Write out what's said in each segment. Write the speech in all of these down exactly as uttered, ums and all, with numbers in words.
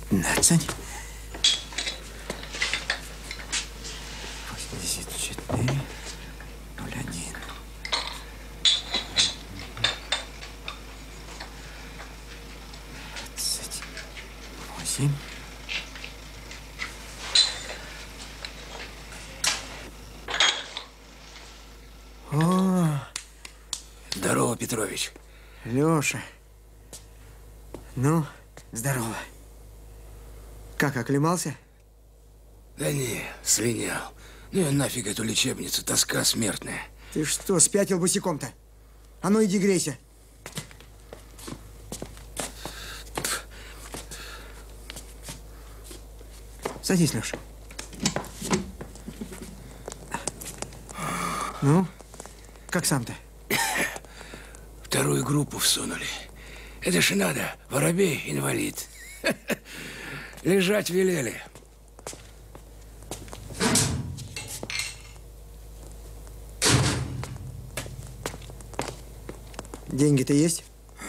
пятнадцать. восемьдесят четыре. ноль один. двадцать восемь. О! Здорово, Петрович. Леша. Ну, здорово. Как, оклемался? Да не, слинял. Ну и нафиг эту лечебницу, тоска смертная. Ты что, спятил босиком-то? А ну иди грейся. Садись, Леша. Ну, как сам-то? Вторую группу всунули. Это ж надо, воробей инвалид. Лежать велели. Деньги-то есть?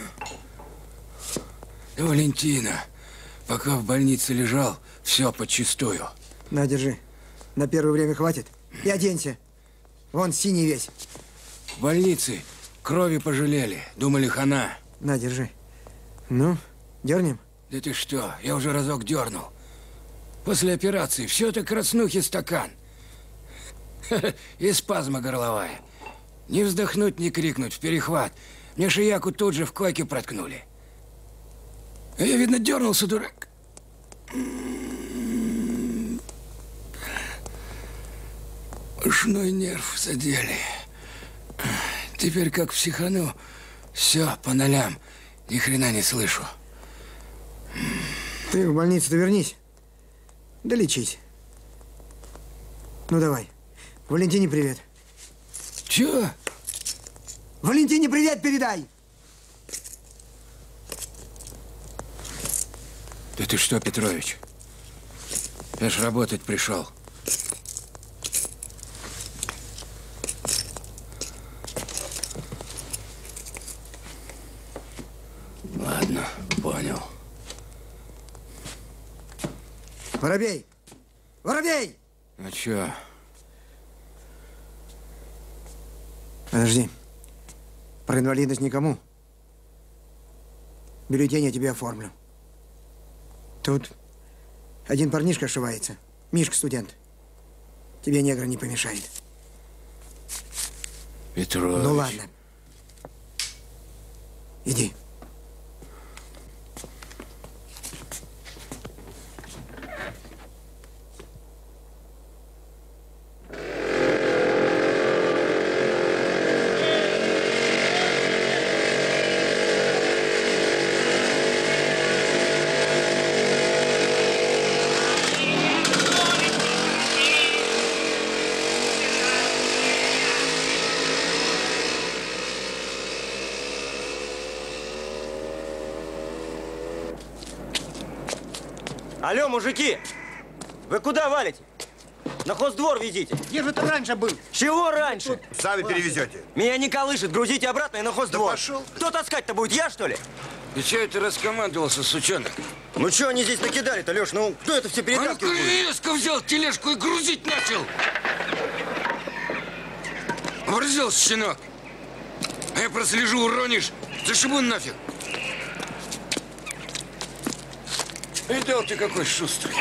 Валентина, пока в больнице лежал, все подчистую. На, держи. На первое время хватит. И оденься. Вон синий весь. В больнице крови пожалели. Думали, хана. На, держи. Ну, дернем? Да ты что, я уже разок дернул. После операции все-то краснухи стакан. И спазма горловая. Не вздохнуть, не крикнуть, в перехват. Мне шияку тут же в койке проткнули. А я, видно, дернулся, дурак. Ушной нерв задели. Теперь как психану, все по нолям. Ни хрена не слышу. Ты в больницу-то вернись. Да лечись. Ну давай. Валентине привет. Чего? Валентине привет передай. Да ты что, Петрович? Я ж работать пришел. Ладно, понял. Воробей! Воробей! А чё? Подожди. Про инвалидность никому. Бюллетень я тебе оформлю. Тут один парнишка ошивается. Мишка студент. Тебе негр не помешает. Петрович. Ну ладно. Иди. Алло, мужики! Вы куда валите? На хоздвор везите. Где же ты раньше был? Чего раньше? Сами перевезете. Меня не колышет, грузите обратно и на хоздвор. Да пошел. Кто таскать-то будет, я что ли? И чё это раскомандовался, сучонок? Ну что они здесь накидали-то, Леш? Ну кто это все Он перетаскивает будет? резко взял тележку и грузить начал. Оборзелся, щенок. А я прослежу, уронишь, зашибу нафиг. Видел ты, какой шустрый.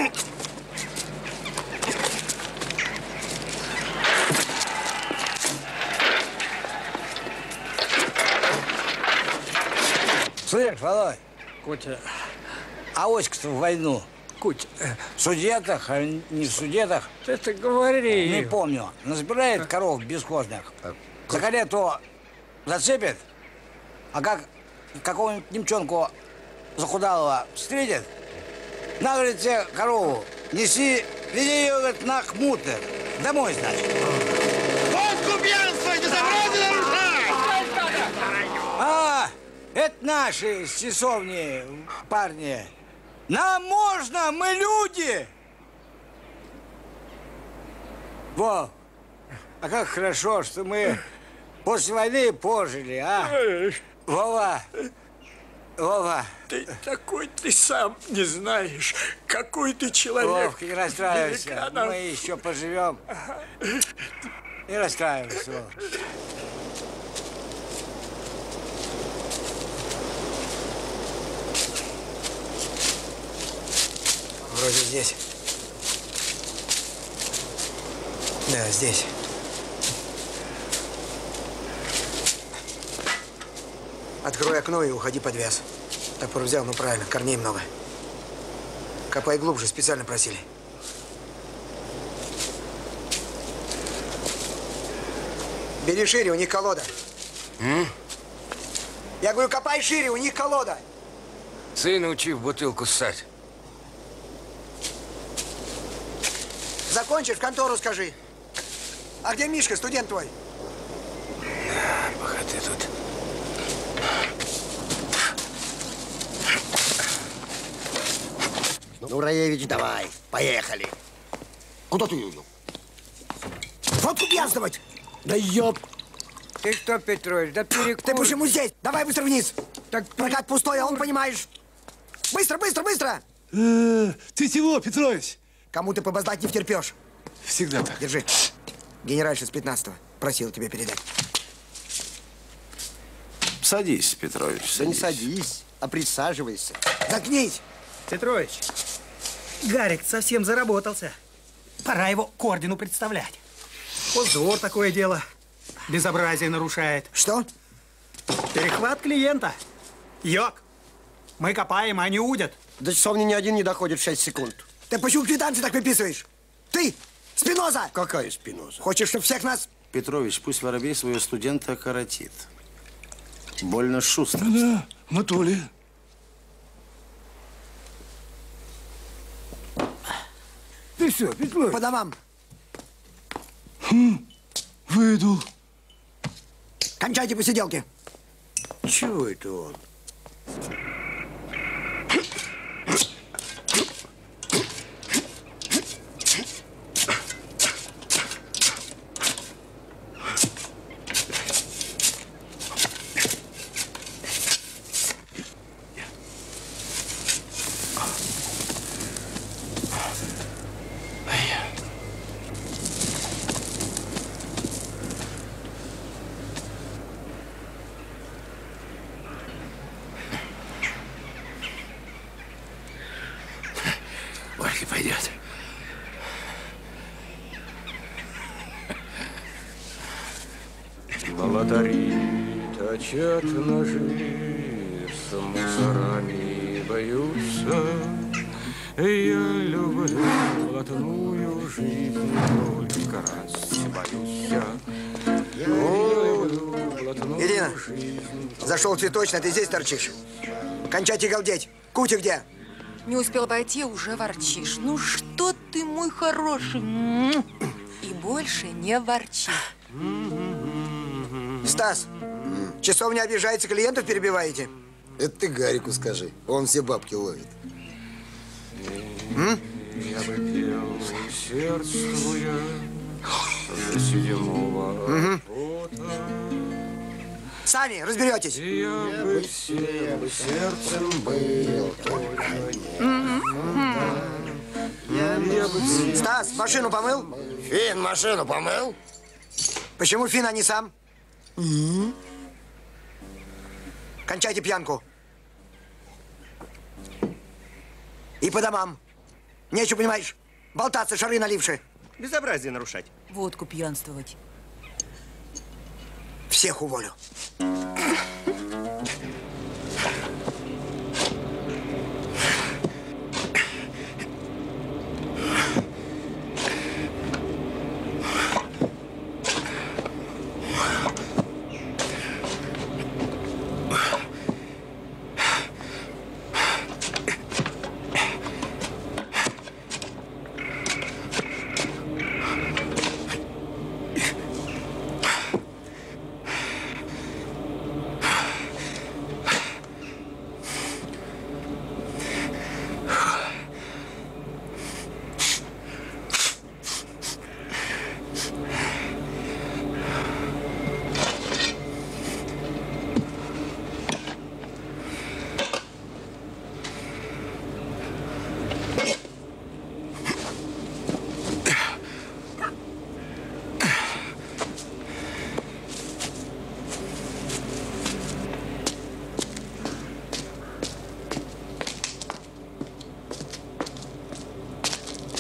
Слышь, Володь, Котя, а Оська-то в войну Котя, в судетах, а не в судетах, ты это говори. не помню, насбирает коров бесхозных. За карету зацепит, а как какого-нибудь немчонку захудалого встретит, на, говорит, тебе корову неси, веди ее, говорит, на хмутер. Домой, значит. Водку пьянствуйте, забрали нарушать! А, это наши с часовни парни. Нам можно, мы люди. Во, а как хорошо, что мы после войны пожили, а? Вова, Вова. Ты такой, ты сам не знаешь, какой ты человек. Вовка, не расстраивайся. Великанов. Мы еще поживем. Не расстраивайся, Вова. Вроде здесь. Да, здесь. Открой окно и уходи под вяз. Топор взял, ну правильно, корней много. Копай глубже, специально просили. Бери шире, у них колода. М? Я говорю, копай шире, у них колода. Сына учи в бутылку ссать. Закончишь, в контору скажи. А где Мишка, студент твой? Да, пока ты тут. Ну, Раевич, давай, поехали. Куда ты ее? Водку пьянствовать! Да ёп. Ты что, Петрович, да перекур. Ты почему здесь? Давай быстро вниз. Так Прокат пустой, а он, понимаешь. Быстро, быстро, быстро! Э, Ты чего, Петрович? Кому ты побоздать не втерпешь. Всегда так. Держи. Генеральша с пятнадцатого. Просила тебе передать. Садись, Петрович, Да не садись. садись, а присаживайся. Заткнись! Петрович, Гарик совсем заработался. Пора его к ордену представлять. Хоздвор такое дело. Безобразие нарушает. Что? Перехват клиента. Йок, мы копаем, а они удят. До часов ни один не доходит шесть секунд. Ты почему квитанции так выписываешь? Ты! Спиноза! Какая Спиноза? Хочешь, чтобы всех нас... Петрович, пусть Воробей своего студента коротит. Больно шустро. Да, Анатолий. ты что, Петрович? По домам. Выйду. Кончайте посиделки. Чего это он? Валька пойдет. Молотари точат ножи, с мусорами боются. Я люблю блатную жизнь, только раз боюсь я. Я люблю блатную Ирина, жизнь. зашел цветочно, ты здесь торчишь. Кончайте галдеть. Кути где? Не успел пойти, уже ворчишь. Ну что ты, мой хороший? М-м. И больше не ворчи. Стас, часов не обижается, клиентов перебиваете? Это ты Гарику скажи, он все бабки ловит. М? Я бы пел, сердцуя, до седьмого Мгм. пота. Сами разберетесь. Я бы всем сердцем был только Стас, машину помыл? Фин машину помыл? Почему Фин, а не сам? Кончайте пьянку. И по домам. Нечего, понимаешь, болтаться, шары наливши. Безобразие нарушать. Водку пьянствовать. Всех уволю.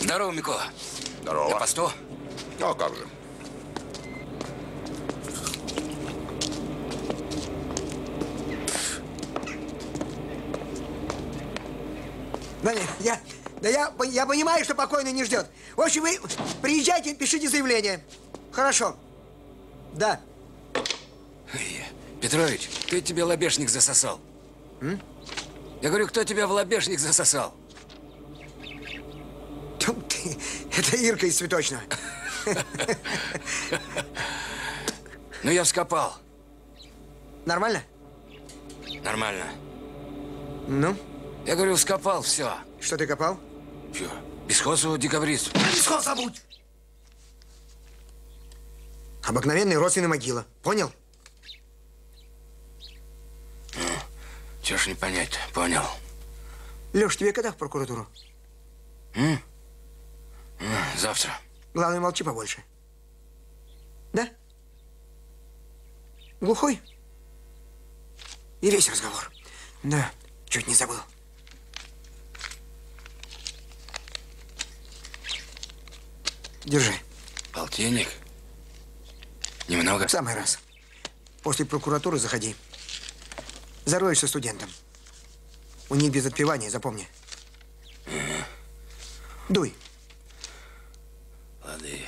Здорово, Микола. Здорово. На посту? А как же. Да нет, я, да я, я понимаю, что покойный не ждет. В общем, вы приезжайте, пишите заявление. Хорошо. Да. Петрович, кто тебе лобешник засосал? М? Я говорю, кто тебя в лобешник засосал? Это Ирка из Цветочного. Ну, я вскопал. Нормально? Нормально. Ну? Я говорю, вскопал, все. Что ты копал? Че? Бесхозу декабрист. Бесхоз забудь! Обыкновенная родственная могила. Понял? Ну, чё ж не понять, понял. Леш, тебе когда в прокуратуру? М? Завтра. Главное, молчи побольше. Да? Глухой? И весь разговор. Да, чуть не забыл. Держи. Полтинник? Немного? В самый раз. После прокуратуры заходи. Зароешься студентом. У них без отпевания, запомни. Угу. Дуй. Лады.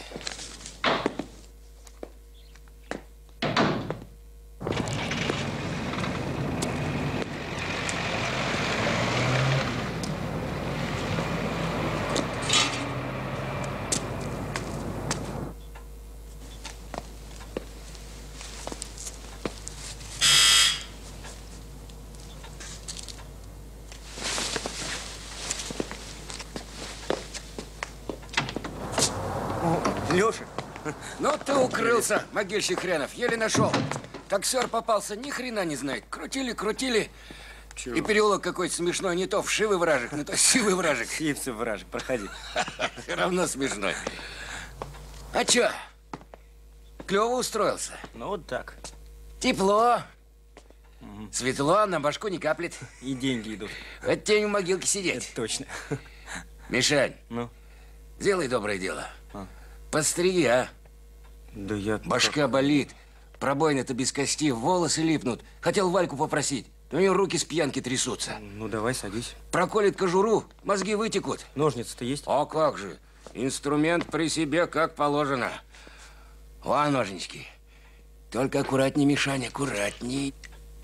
Леша. Ну ты укрылся, могильщик хренов, еле нашел. Таксер попался, ни хрена не знает. Крутили, крутили. Чего? И переулок какой-то смешной, не то вшивый вражек, не то сивый вражек. Сивцев вражек, проходи. Все равно смешной. А чё? Клёво устроился? Ну вот так. Тепло. Угу. Светло, на башку не каплет. И деньги идут. Вот тень в могилке сидеть. Это точно. Мишань, ну? Сделай доброе дело. А? Подстриги, а? Да я... Башка болит. Пробоины-то без кости, волосы липнут. Хотел Вальку попросить. У нее руки с пьянки трясутся. Ну, давай, садись. Проколет кожуру, мозги вытекут. Ножницы-то есть? А как же. Инструмент при себе, как положено. Вон ножнички. Только аккуратней, Мишань, аккуратней.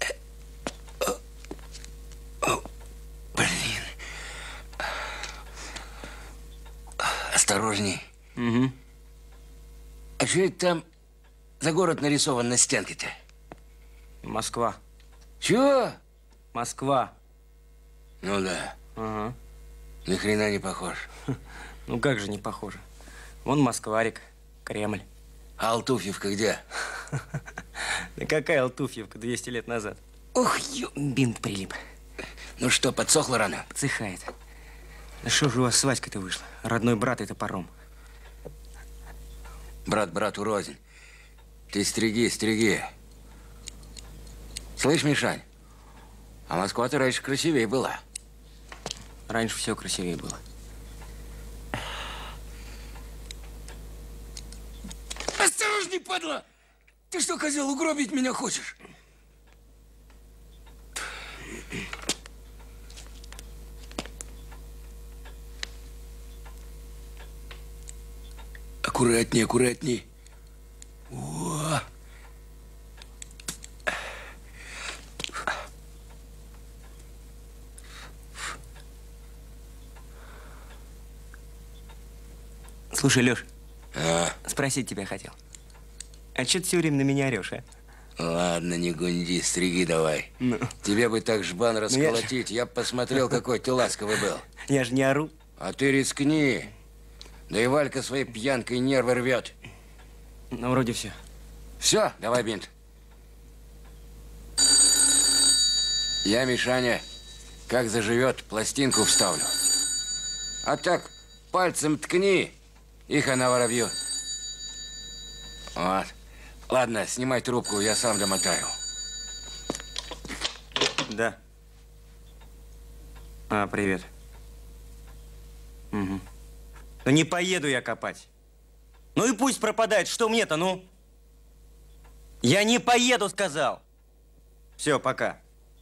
Блин. Осторожней. Угу. А что это там за город нарисован на стенке-то? Москва. Чего? Москва. Ну да. Ага. Ни хрена не похож. Ну как же не похоже? Вон Москварик, Кремль. А Алтуфьевка где? Да какая Алтуфьевка двести лет назад? Ух, ё... Бинт прилип. Ну что, подсохло рано? Подсыхает. Да что же у вас с Васькой-то вышло? Родной брат это паром. Брат брату рознь. Ты стриги, стриги. Слышь, Мишань, а Москва-то раньше красивее была. Раньше все красивее было. Осторожней, падла! Ты что, козел, угробить меня хочешь? Аккуратней, аккуратней. О! Слушай, Леш, а? Спросить тебя хотел. А что ты все время на меня орешь, а? Ладно, не гунди, стриги давай. Ну. Тебе бы так жбан расколотить, Ну, я бы посмотрел, какой ты ласковый был. Я же не ору. А ты рискни. Да и Валька своей пьянкой нервы рвет. Ну, вроде все. Все, давай бинт. Я, Мишаня, как заживет, пластинку вставлю. А так, пальцем ткни, и хана воробью. Вот. Ладно, снимай трубку, я сам домотаю. Да. А, привет. Угу. Ну не поеду я копать. Ну и пусть пропадает. Что мне-то, ну? Я не поеду, сказал. Все, пока.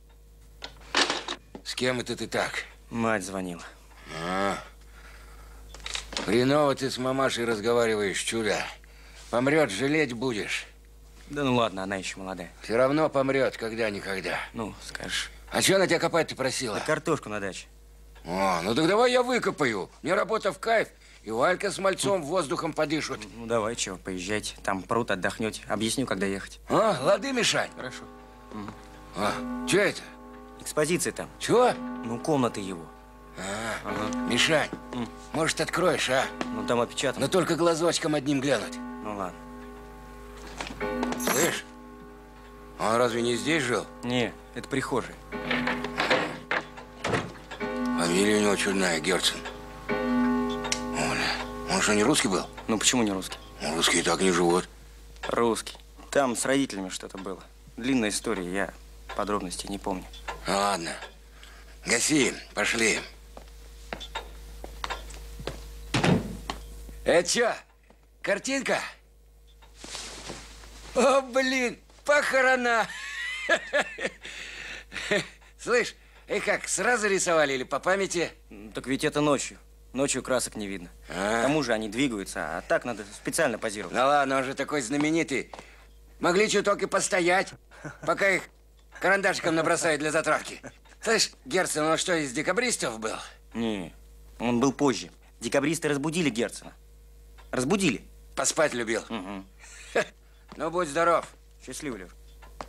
С кем это ты так? Мать звонила. А, хреново ты с мамашей разговариваешь, чудо. Помрет, жалеть будешь. Да ну ладно, она еще молодая. Все равно помрет, когда-никогда. Ну, скажешь. А что она тебя копать-то просила? Да картошку на даче. О, ну так давай я выкопаю. Мне работа в кайф. И Валька с мальцом воздухом подышут. Ну давай, чего, поезжайте. Там пруд, отдохнете. Объясню, когда ехать. А, лады, Мишань. Хорошо. А, что это? Экспозиция там. Чего? Ну, комнаты его. А, ага. Мишань, М. может, откроешь, а? Ну, там опечатано. Но только глазочком одним глянуть. Ну, ладно. Слышь, он разве не здесь жил? Не, это прихожая. Фамилия у него чудная, Герцен. Оля, он что, не русский был? Ну, почему не русский? Ну, русские так не живут. Русский. Там с родителями что-то было. Длинная история, я подробностей не помню. Ладно, гаси, пошли. Это что, картинка? О, блин, похорона. Слышь, и как, сразу рисовали или по памяти? Так ведь это ночью. Ночью красок не видно. А. К тому же они двигаются, а так надо специально позировать. Ну ладно, он же такой знаменитый. Могли чуток и постоять, пока их карандашиком набросают для затравки. Слышь, Герцен, он что, из декабристов был? Не, он был позже. Декабристы разбудили Герцена. Разбудили. Поспать любил? Угу. Ну, будь здоров. Счастливо, Лёш.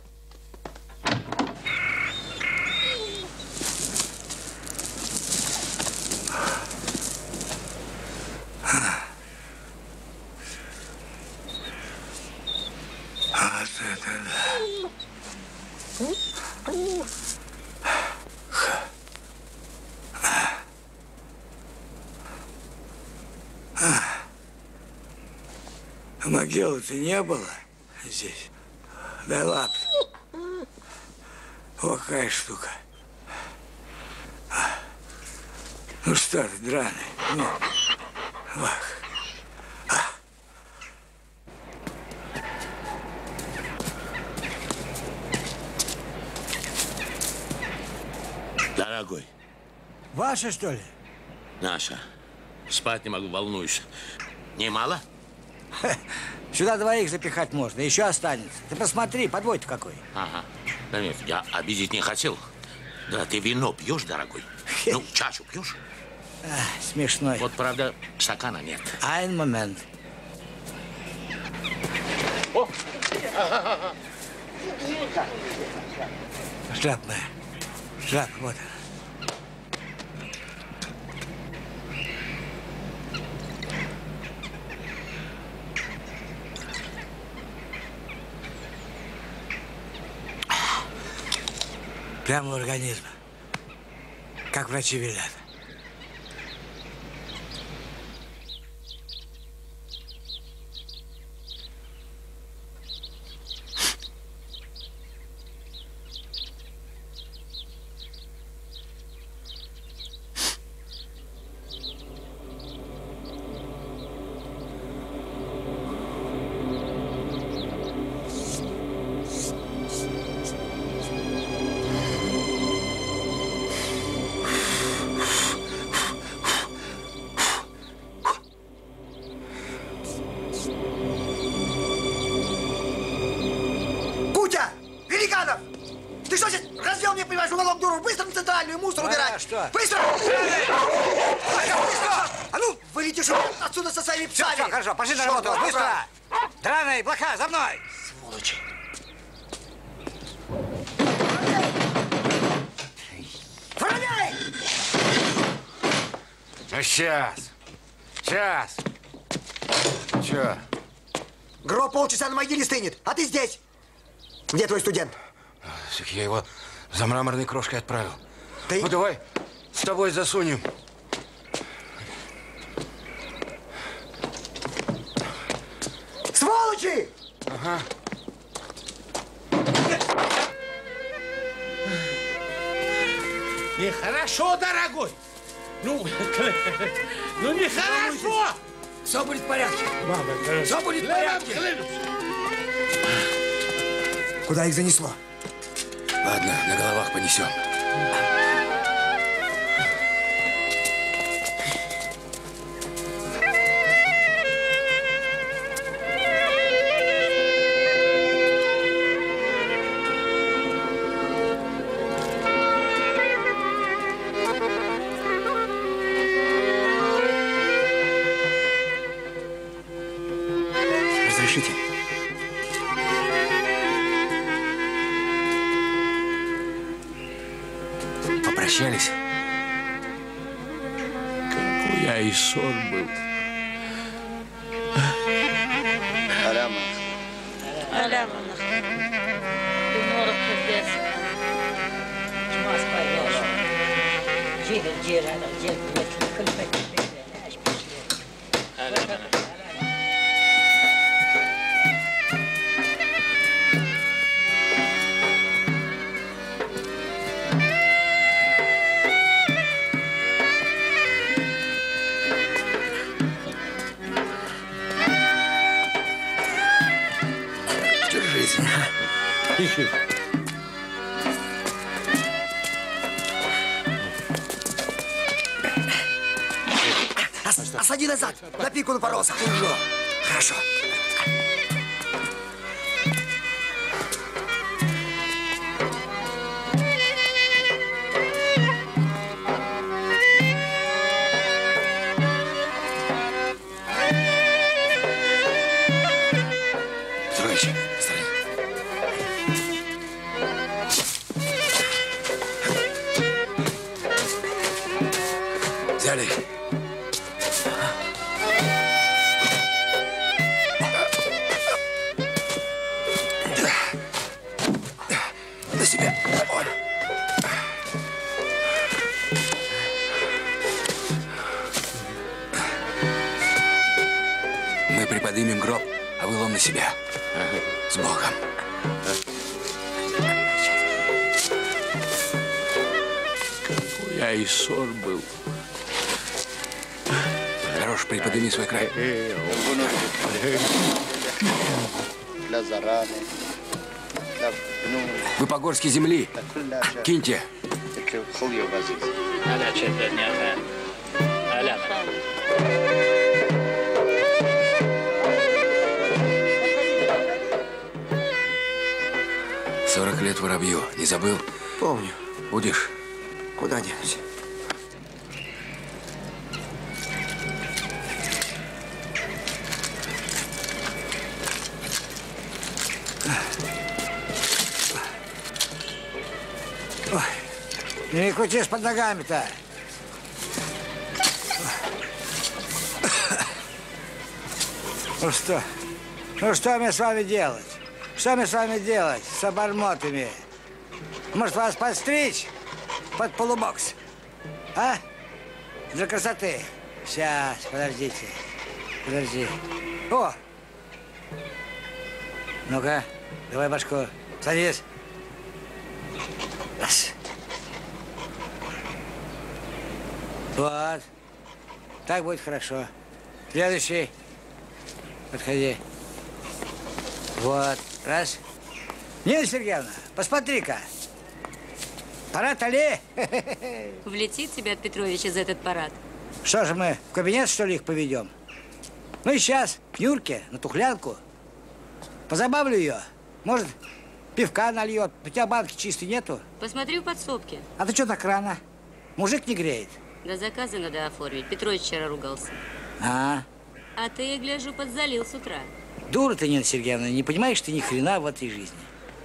Вот это да. Могилы-то не было здесь. Да ладно. Вот какая штука. Ну что ты, драный? Ну, вах. Дорогой. Ваша, что ли? Наша. Спать не могу, волнуюсь. Немало? Сюда двоих запихать можно, еще останется. Ты посмотри, подвой-то какой. Ага. Да нет, я обидеть не хотел. Да ты вино пьешь, дорогой? Ну, чашу пьешь? А, смешной. Вот, правда, стакана нет. Один момент. О! Шляпа моя. Шляпа, вот она. Прямо в организм. Как врачи велят. Мусор убирать! Что? Быстро! А ну, вылетишь отсюда со своими псами! Все, все, хорошо, пошли на работу, быстро! Драный, блоха, за мной! Сволочи! Охраняй! Ну, сейчас. Сейчас. Че? Гроб полчаса на могиле стынет, а ты здесь. Где твой студент? Так я его за мраморной крошкой отправил. Ты? Ну, давай с тобой засунем. Сволочи! Ага. Нехорошо, дорогой. Ну, ну нехорошо! Все будет в порядке. Мама, все будет в порядке. Куда их занесло? Ладно, на головах понесем. Разрешите? Попрощались? Какой я и сон был. Алама. Алама. Уморок без. Чмас пойдешь. Джигер, джигер, джигер, Алама. Ос- Осади назад, на пику напоролся. Хорошо. Петрович, стой. Взяли. На себя. Ой. Мы приподнимем гроб, а вы лом на себя. С Богом. Какой я и сон был. Хорош, приподними свой край. Вы по горской земли. Киньте. Сорок лет воробью. Не забыл? Помню. Будешь? Куда денусь? Ой, не крутись под ногами-то. Ну что? Ну что мне с вами делать? Что мне с вами делать, с обормотами? Может, вас подстричь под полубокс? А? Для красоты. Сейчас, подождите. Подожди. О! Ну-ка, давай башку. Садись. Раз. Вот. Так будет хорошо. Следующий. Подходи. Вот. Раз. Нина Сергеевна, посмотри-ка. Парад Али. Влетит тебе от Петровича за этот парад. Что же мы, в кабинет, что ли, их поведем? Ну и сейчас к Нюрке на тухлянку. Позабавлю ее. Может, пивка нальет. У тебя банки чистой нету? Посмотри в подсобке. А ты что так рано? Мужик не греет. Да заказы надо оформить. Петрович вчера ругался. А, А ты, я гляжу, подзалил с утра. дура ты, Нина Сергеевна, не понимаешь ты ни хрена в этой жизни.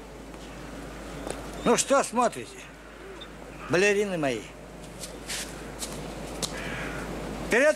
Ну что смотрите? Балерины мои. Вперед!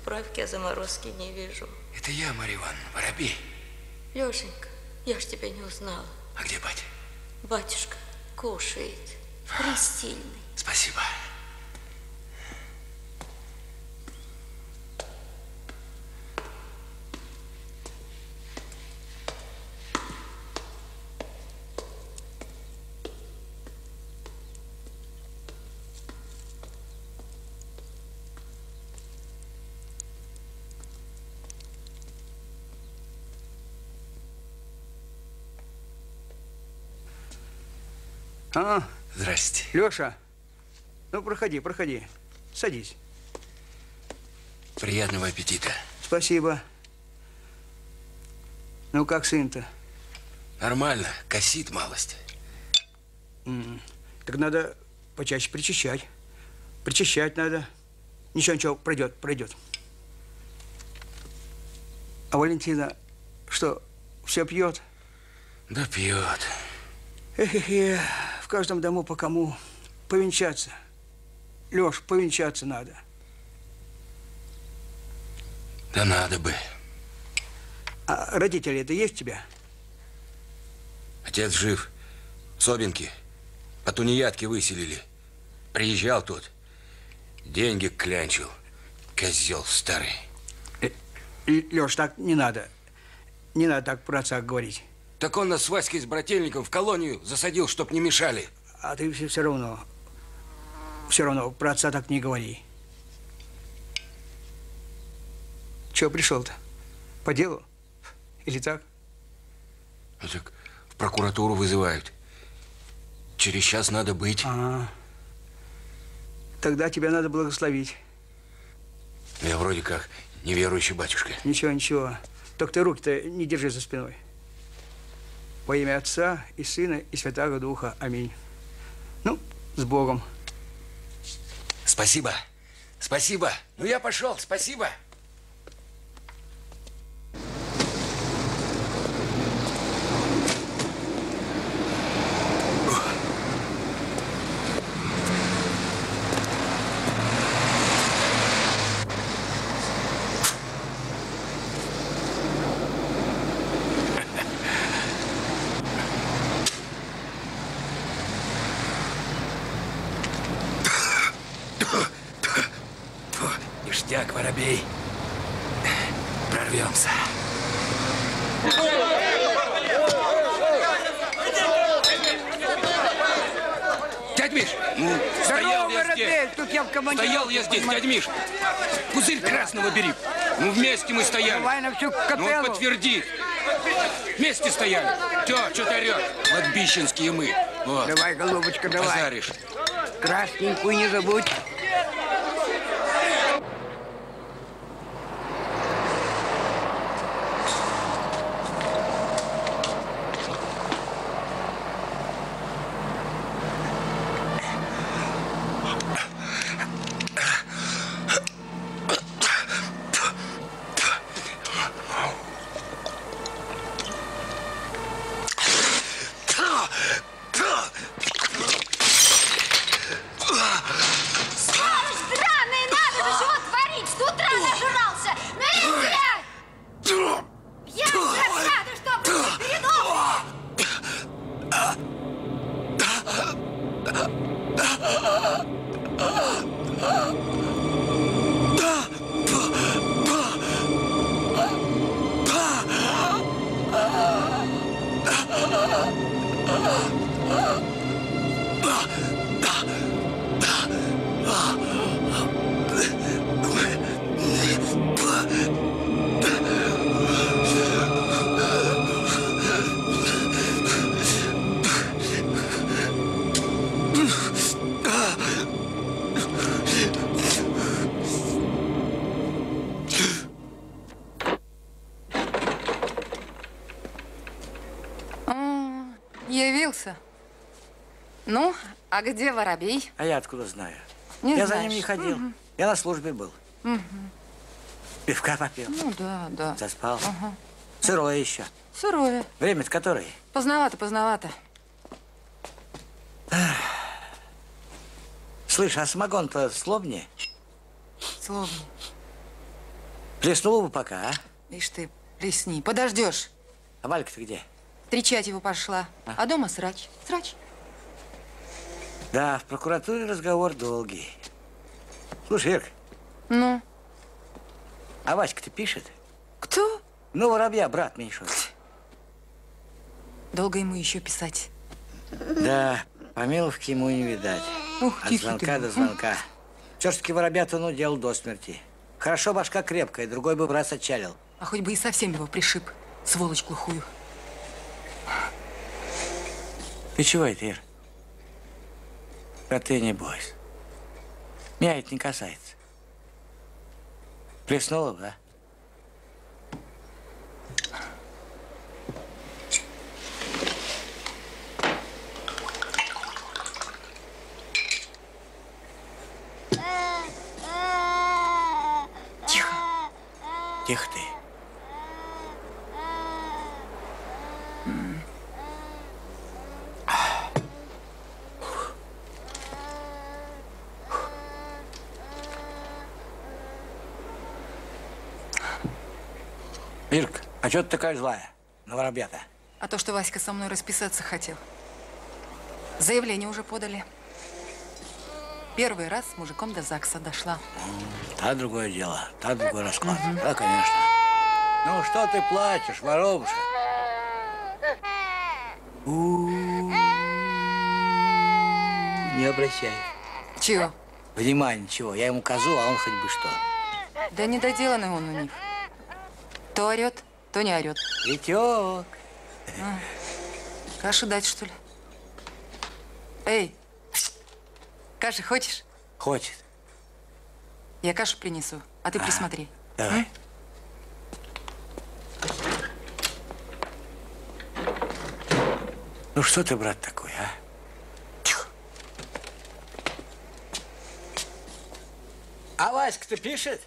Отправки, а заморозки не вижу. Это я, Марья Ивановна, Воробей. Лешенька, я ж тебя не узнала. А где батя? Батюшка кушает. Престильный. Спасибо. А, Здрасте. Леша, ну проходи, проходи. Садись. Приятного аппетита. Спасибо. Ну, как сын-то? Нормально, косит малость. М, Так надо почаще причащать. Причащать надо. Ничего, ничего, пройдет, пройдет. А Валентина что, все пьет? Да пьет. Эх, в каждом дому по кому повенчаться. Леш, повенчаться надо. Да надо бы. А родители-то есть у тебя? Отец жив. Собинки. По тунеядке выселили. Приезжал тут. Деньги клянчил. Козел старый. Леш, так не надо. Не надо так про отца говорить. Так он нас с Васькой с брательником в колонию засадил, чтоб не мешали. А ты все, все равно, все равно про отца так не говори. Чего пришел-то? По делу? Или так? Ну так в прокуратуру вызывают. Через час надо быть. А, тогда тебя надо благословить. Я вроде как неверующий батюшка. Ничего, ничего. Только ты руки-то не держи за спиной. Во имя Отца и Сына и Святаго Духа. Аминь. Ну, с Богом. Спасибо. Спасибо. Ну, я пошел. Спасибо. Ништяк, Воробей. Прорвемся. Дядь Миш! Ну, стоял я здесь. Тут я в командировке. Стоял я здесь, дядь Миш. Пузырь красного бери. Ну, вместе мы стояли. Давай на всю капеллу. Ну, подтверди. Вместе стояли. Че, что ты орешь? Кладбищенские мы. Вот. Давай, голубочка, давай. Базаришь. Красненькую не забудь. Явился. Ну, а где Воробей? А я откуда знаю? Не я знаешь. за ним не ходил. Угу. Я на службе был. Угу. Пивка попил. Ну да, да. Заспал. Ага. Сырое еще. Сырое. Время-то которое? Поздновато, поздновато. Слышь, а самогон-то слобнее? Слобнее. Плеснул бы пока, а? Ишь ты, плесни, подождешь. А Валька-то где? Встречать его пошла, а, а дома срач, срач. Да, в прокуратуре разговор долгий. Слушай, Ирка. Ну? А Васька-то пишет? Кто? Ну, Воробья, брат меньшой. Долго ему еще писать? Да, помиловки ему не видать. Ух, От тихий звонка ты. до звонка. Все-таки Воробья-то, ну, делал до смерти. Хорошо, башка крепкая, другой бы в раз отчалил. А хоть бы и совсем его пришиб, сволочь глухую. Ты чего это, Ир? Да ты не бойся. Меня это не касается. Плеснула бы, а? Тихо. Тихо ты. Ирка, а что ты такая злая на Воробья-то? А то, что Васька со мной расписаться хотел. Заявление уже подали. Первый раз с мужиком до ЗАГСа дошла. Та другое дело, та другой расклад. Угу. Да, конечно. Ну, что ты плачешь, воробушка? У-у-у. Не обращай. Чего? Внимания, чего? Я ему козу, а он хоть бы что. Да недоделанный он у них. То орет, то не орет. Витек. А, каши дать, что ли? Эй, каши хочешь? Хочет. Я кашу принесу, а ты присмотри. Давай. М? Ну что ты, брат, такой, а? Тихо. А Васька-то пишет?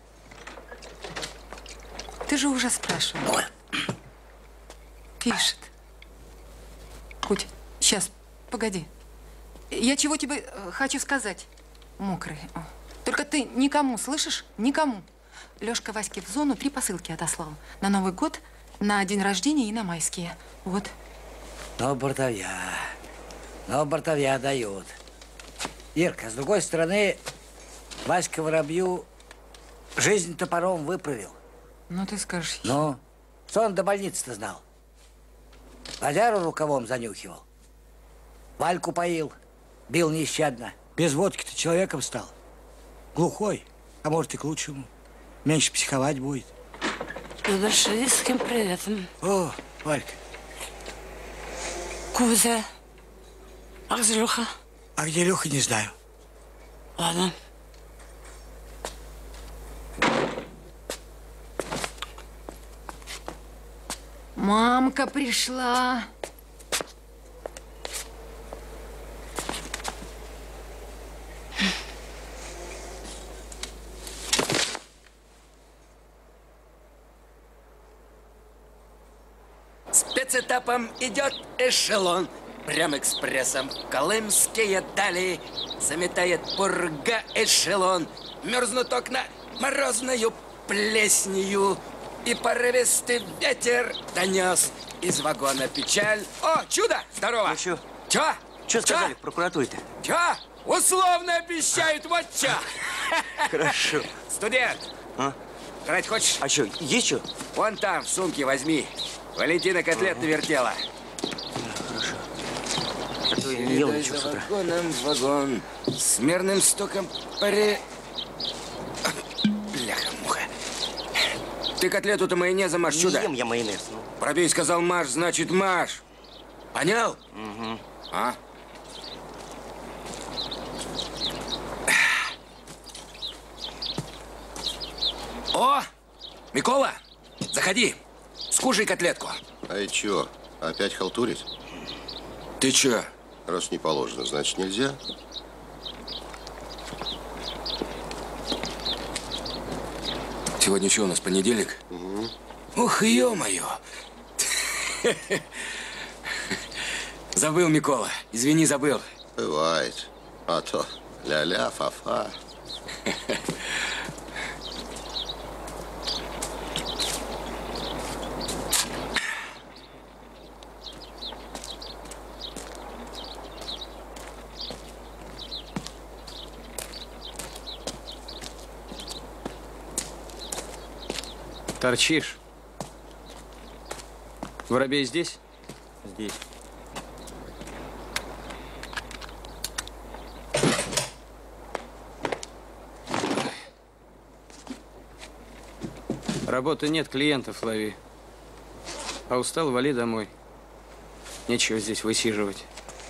Ты же уже спрашивал. Ой. Пишет. Куть, сейчас, погоди. Я чего тебе э, хочу сказать. Мокрый. О. Только ты никому, слышишь? Никому. Лёшка Ваське в зону три посылки отослал. На Новый год, на день рождения и на майские. Вот. Но бортовья. Но бортовья дают. Ирка, с другой стороны, Васька Воробью жизнь топором выправил. Ну, ты скажешь. Ну, что он до больницы-то знал? Водяру рукавом занюхивал. Вальку поил. Бил нещадно. Без водки-то человеком стал. Глухой. А может, и к лучшему. Меньше психовать будет. С большевистским приветом. О, Валька. Кузя. А где Леха? А где Леха, не знаю. Ладно. Мамка пришла. Спецэтапом идет эшелон. Прям экспрессом колымские дали. Заметает пурга эшелон. Мерзнут окна морозною плеснью. И порывистый ветер донес из вагона печаль. О, чудо! Здорово! Ну чё? Чё? Чё сказали в прокуратуре-то? Чё? Условно обещают, вот чё! Хорошо. Студент! А? Жрать хочешь? А чё, есть чё? Вон там, в сумке возьми. Валентина котлет Ага. навертела. Хорошо. А то я не ел ничего с утра. Вагоном в вагон. С мерным стуком паре... Бляха-муха. Ты котлету-то майонезом маш, чудо. Не ем я майонез. Ну. Пробей сказал маш, значит маш. Понял? Угу. А? О! Микола, заходи. Скушай котлетку. А и чё, опять халтурить? Ты чё? Раз не положено, значит нельзя. Сегодня что у нас, понедельник? Угу. Ух, ё-моё. Забыл, Микола. Извини, забыл. Бывает. А то ля-ля, фа-фа. Торчишь? Воробей здесь? Здесь. Работы нет, клиентов лови. А устал, вали домой. Нечего здесь высиживать.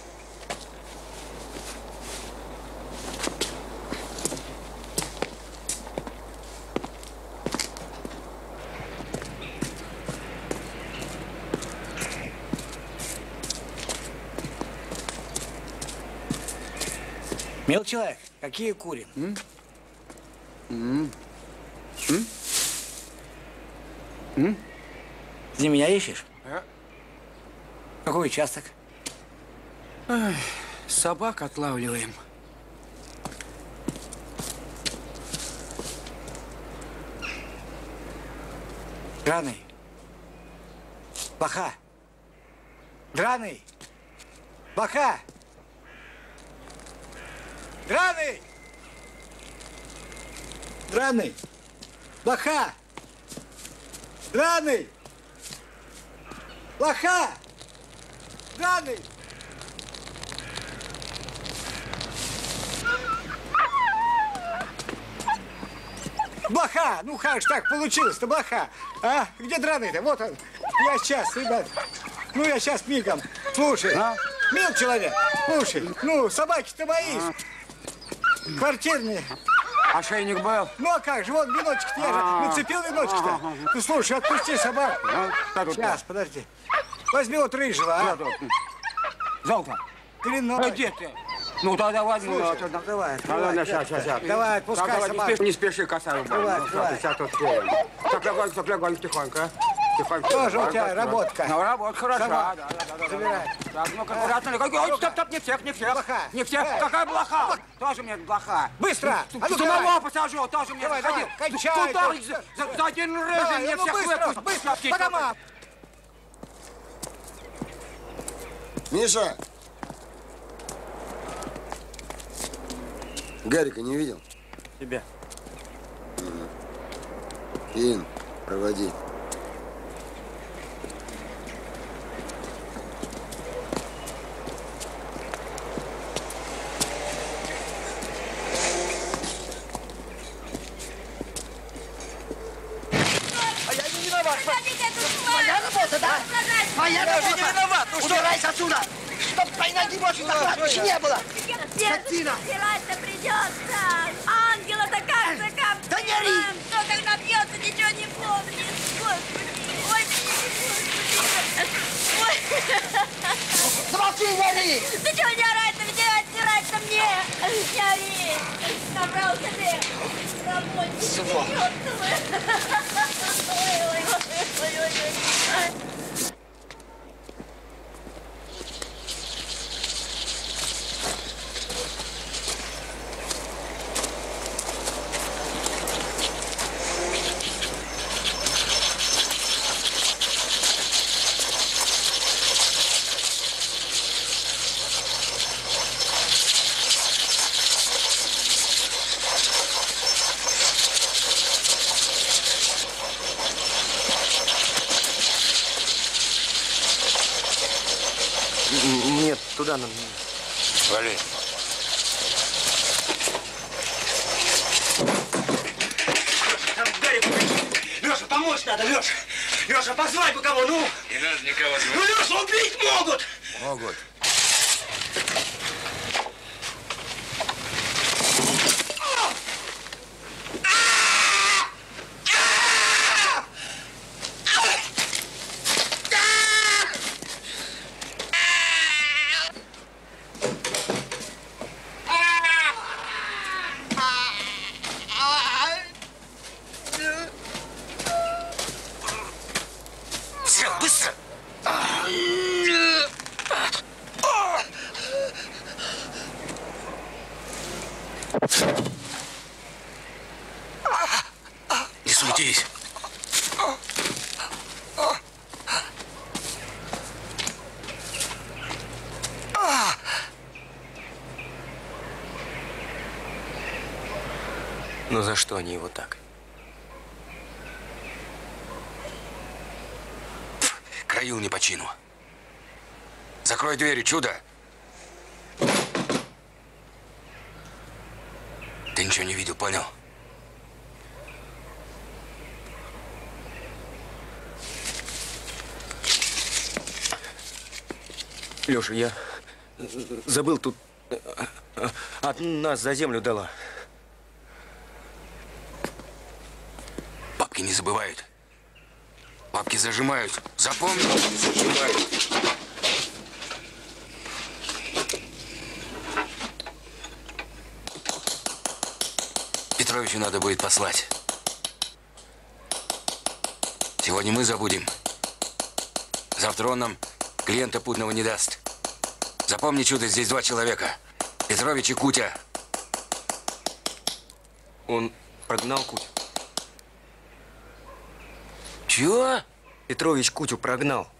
Мил человек, какие курим? М? М? М? М? Ты меня ищешь? А? Какой участок? Ай, собак отлавливаем. Драный. Блоха. Драный. Блоха. Драный. Драный. Блоха. Драный. Блоха. Драный. Блоха! Ну как же так получилось-то, блоха? А? Где драный-то? Вот он. Я сейчас, ребят. Ну, я сейчас мигом. Слушай, а? Мил человек, слушай, ну, собаки-то мои. А? Квартирные. Ошейник был? Ну, а как же, вот веночек-то я же нацепил веночек-то. Ну, слушай, отпусти собаку. Сейчас, подожди. Возьми вот рыжего, а? Золото. Длинной. Где ты? Ну, тогда возьму. Слушай, ну, давай, Ну, ладно, сейчас, сейчас, сейчас. Давай, отпускай давай, собаку. не спеши, не спеши, косарь. Давай, давай. Сейчас тут сделаем. Так, легонько, так, легонько, тихонько. Тихонько. Тоже у тебя работка. Ну, работа хороша, Сама. да, да, да, да. Забирай. Так, ну-ка, аккуратно, легонько. Ой, стоп, стоп, не всех, не всех. Блоха. Не всех. Эй. Какая блоха? Тоже мне блоха. Быстро. А ну, Самого давай. посажу, тоже мне Давай, заходи. давай, кончай. Куда? тут. За, за, за один Давай, рыжий мне ну, всех быстро, выпустят. быстро, по домам. Миша! Гарика не видел? Тебя. Ин, проводи. А я не виноват. Моя работа, да? Моя работа. Я не виноват. Убирайся отсюда. Чтоб твоей ноги больше на кладбище не было. Скотина. Стирать-то придется. Ангела-то как закапывать? Да не ори. Кто когда бьется, ничего не помнит. Господи. Ой, господи. Ой. Замолчи, не ори. Ты чего не орать-то? Где отстирать-то мне? Не ори. Набрал себе работник. Сволочь. Ой, ой, ой, ой, ой, ой. Нет, туда нам. Вали. Леша, помочь надо, Леша. Леша, позвать бы кого, ну. Не надо никого звать. Ну, Леша, убить могут. Могут. Все, быстро. Не суетись. Ну за что они его так? Краил не по чину. Закрой двери, чудо. Ты ничего не видел, понял? Леша, я забыл, тут от нас за землю дала. Бабки не забывают. Бабки зажимают. Запомни, зажимают. Петровичу надо будет послать. Сегодня мы забудем. Завтра он нам клиента путного не даст. Запомни, чудо, здесь два человека. Петрович и Кутя. Он прогнал Кутю. Чего? Петрович Кутю прогнал.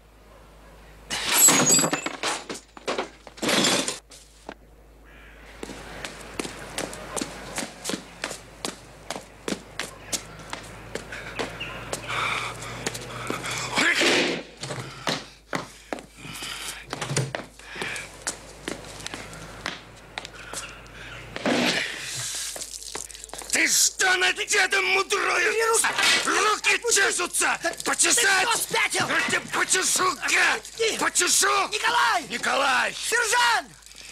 Ты что над дедом мудроешь? Руки чешутся! Почесать! Ты что, спятил? Я тебя почешу, гад! Почешу! Николай! Николай! Сержант!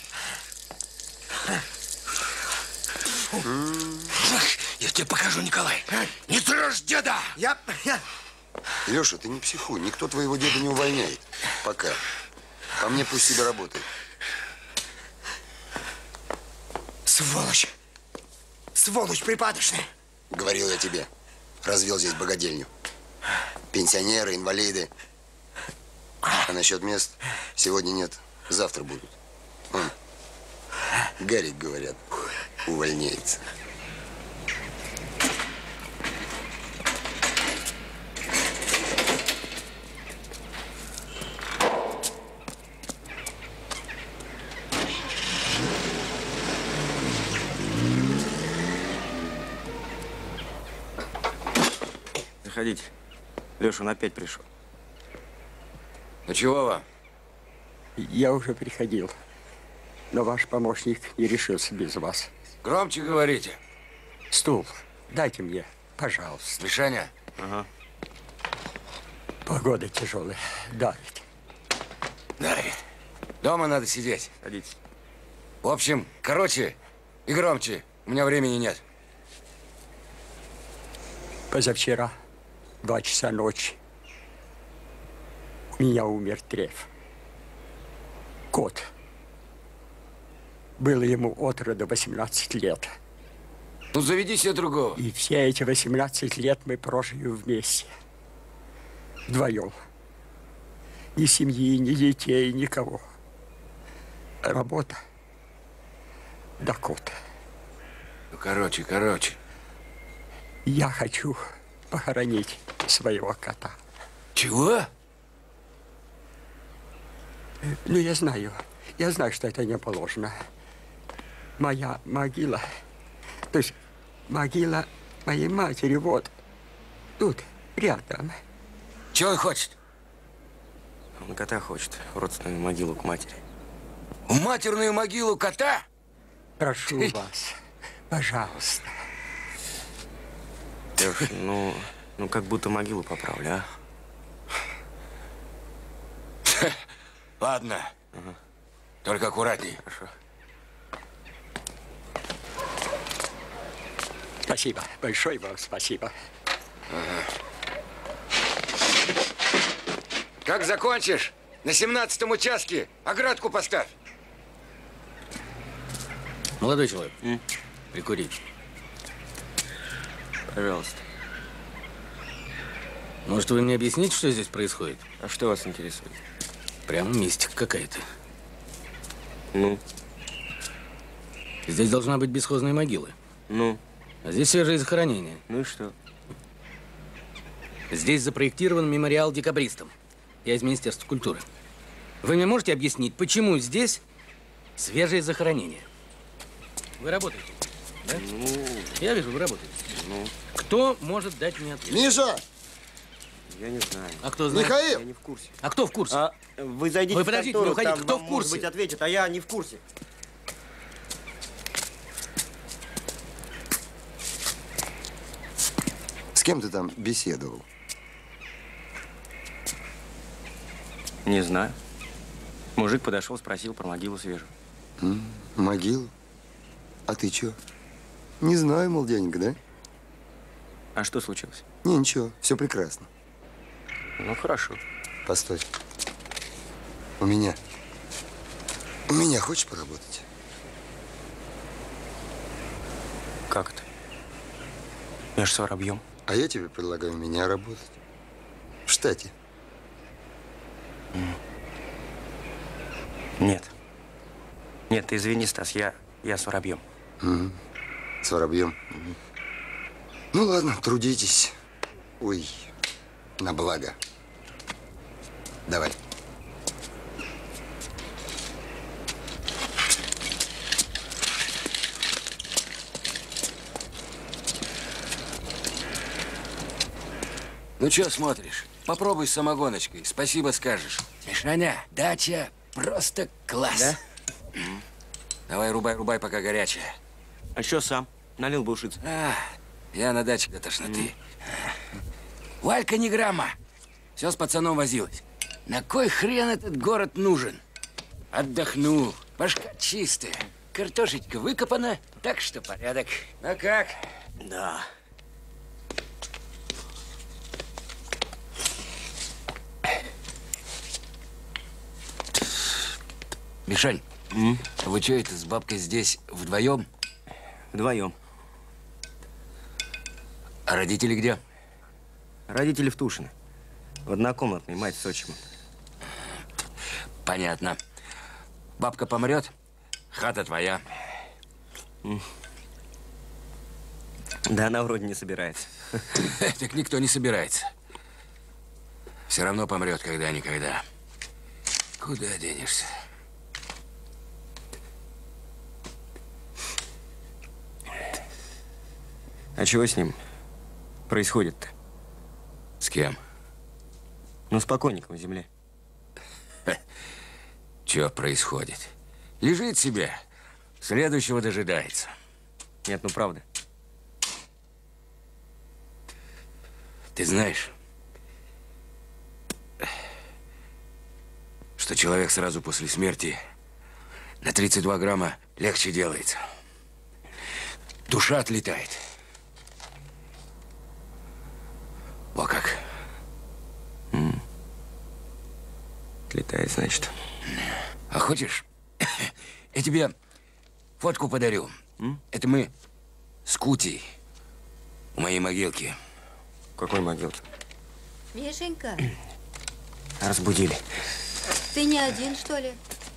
Я тебе покажу, Николай. Не трожь деда! Я... я... Леша, ты не психуй. Никто твоего деда не увольняет. Пока. По мне пусть себе работает. Сволочь! Сволочь припадочная! Говорил я тебе. Развел здесь богадельню. Пенсионеры, инвалиды. А насчет мест сегодня нет, завтра будут. Вон, Гарик, говорят, увольняется. Заходите. Леша, он опять пришел. Ну чего вам? Я уже приходил, но ваш помощник не решился без вас. Громче говорите. Стул дайте мне, пожалуйста. Мишаня? Ага. Погода тяжелая, давит. Давид. Дома надо сидеть. Садитесь. В общем, короче и громче. У меня времени нет. Позавчера, два часа ночи, у меня умер Треф. Кот. Было ему от роду восемнадцать лет. Ну, заведи себе другого. И все эти восемнадцать лет мы прожили вместе. Вдвоем. Ни семьи, ни детей, никого. Работа. Да кот. Ну, короче, короче. Я хочу похоронить своего кота. Чего? Ну, я знаю. Я знаю, что это не положено. Моя могила, то есть могила моей матери, вот, тут, рядом. Чего он хочет? Он кота хочет, родственную могилу к матери. В матерную могилу кота? Прошу вас, пожалуйста. Леш, ну, ну как будто могилу поправлю, а? Ладно. Ага. Только аккуратней. Хорошо. Спасибо. Большое вам спасибо. Ага. Как закончишь, на семнадцатом участке оградку поставь. Молодой человек, М? прикурить. Пожалуйста. Может, вы мне объясните, что здесь происходит? А что вас интересует? Прямо мистика какая-то. Ну? Здесь должна быть бесхозная могила. Ну? А здесь свежее захоронение. Ну и что? Здесь запроектирован мемориал декабристам. Я из Министерства культуры. Вы мне можете объяснить, почему здесь свежее захоронение? Вы работаете? Да? Ну... Я вижу, вы работаете. Ну? Кто может дать мне ответ? Миша! Я не знаю. А кто знает? Михаил! Я не в курсе. А кто в курсе? А, вы зайдите Вы в подождите, контору, не уходите. там Кто вам, в может курсе? быть, ответит, а я не в курсе. С кем ты там беседовал? Не знаю. Мужик подошел, спросил про могилу свежую. М, могилу? А ты чё? Не знаю, мол, дяденька, да? А что случилось? Не, ничего, все прекрасно. Ну, хорошо. Постой. У меня. У меня хочешь поработать? Как это? Я ж с воробьем. А я тебе предлагаю у меня работать. В штате. Нет. Нет, ты извини, Стас, я, я с воробьем. Угу. С воробьем. Угу. Ну ладно, трудитесь. Ой, на благо. Давай. Ну что смотришь? Попробуй с самогоночкой. Спасибо скажешь. Мишаня, дача просто класс. Да? М. Давай рубай, рубай, пока горячая. А что сам? Налил бы ушиц. А, я на даче до тошноты. Валька не грамма. Все с пацаном возилась. На кой хрен этот город нужен? Отдохнул. Башка чистая. Картошечка выкопана, так что порядок. А как? Да. Мишань, М? а вы что это с бабкой здесь вдвоем? Вдвоем. А родители где? Родители в Тушино. В однокомнатной, мать с отчимом. Понятно. Бабка помрет, хата твоя. М. Да она вроде не собирается. Так никто не собирается. Все равно помрет когда-никогда. Куда денешься? А чего с ним происходит-то? С кем? Ну, с покойником в земле. Что происходит? Лежит себе, следующего дожидается. Нет, ну правда. Ты знаешь, что человек сразу после смерти на тридцать два грамма легче делается. Душа отлетает. Во как. М. Отлетает, значит. А хочешь, я тебе фотку подарю. М? Это мы с Кутей у моей могилки. Какой могилки? Мишенька, Разбудили. ты не один, что ли?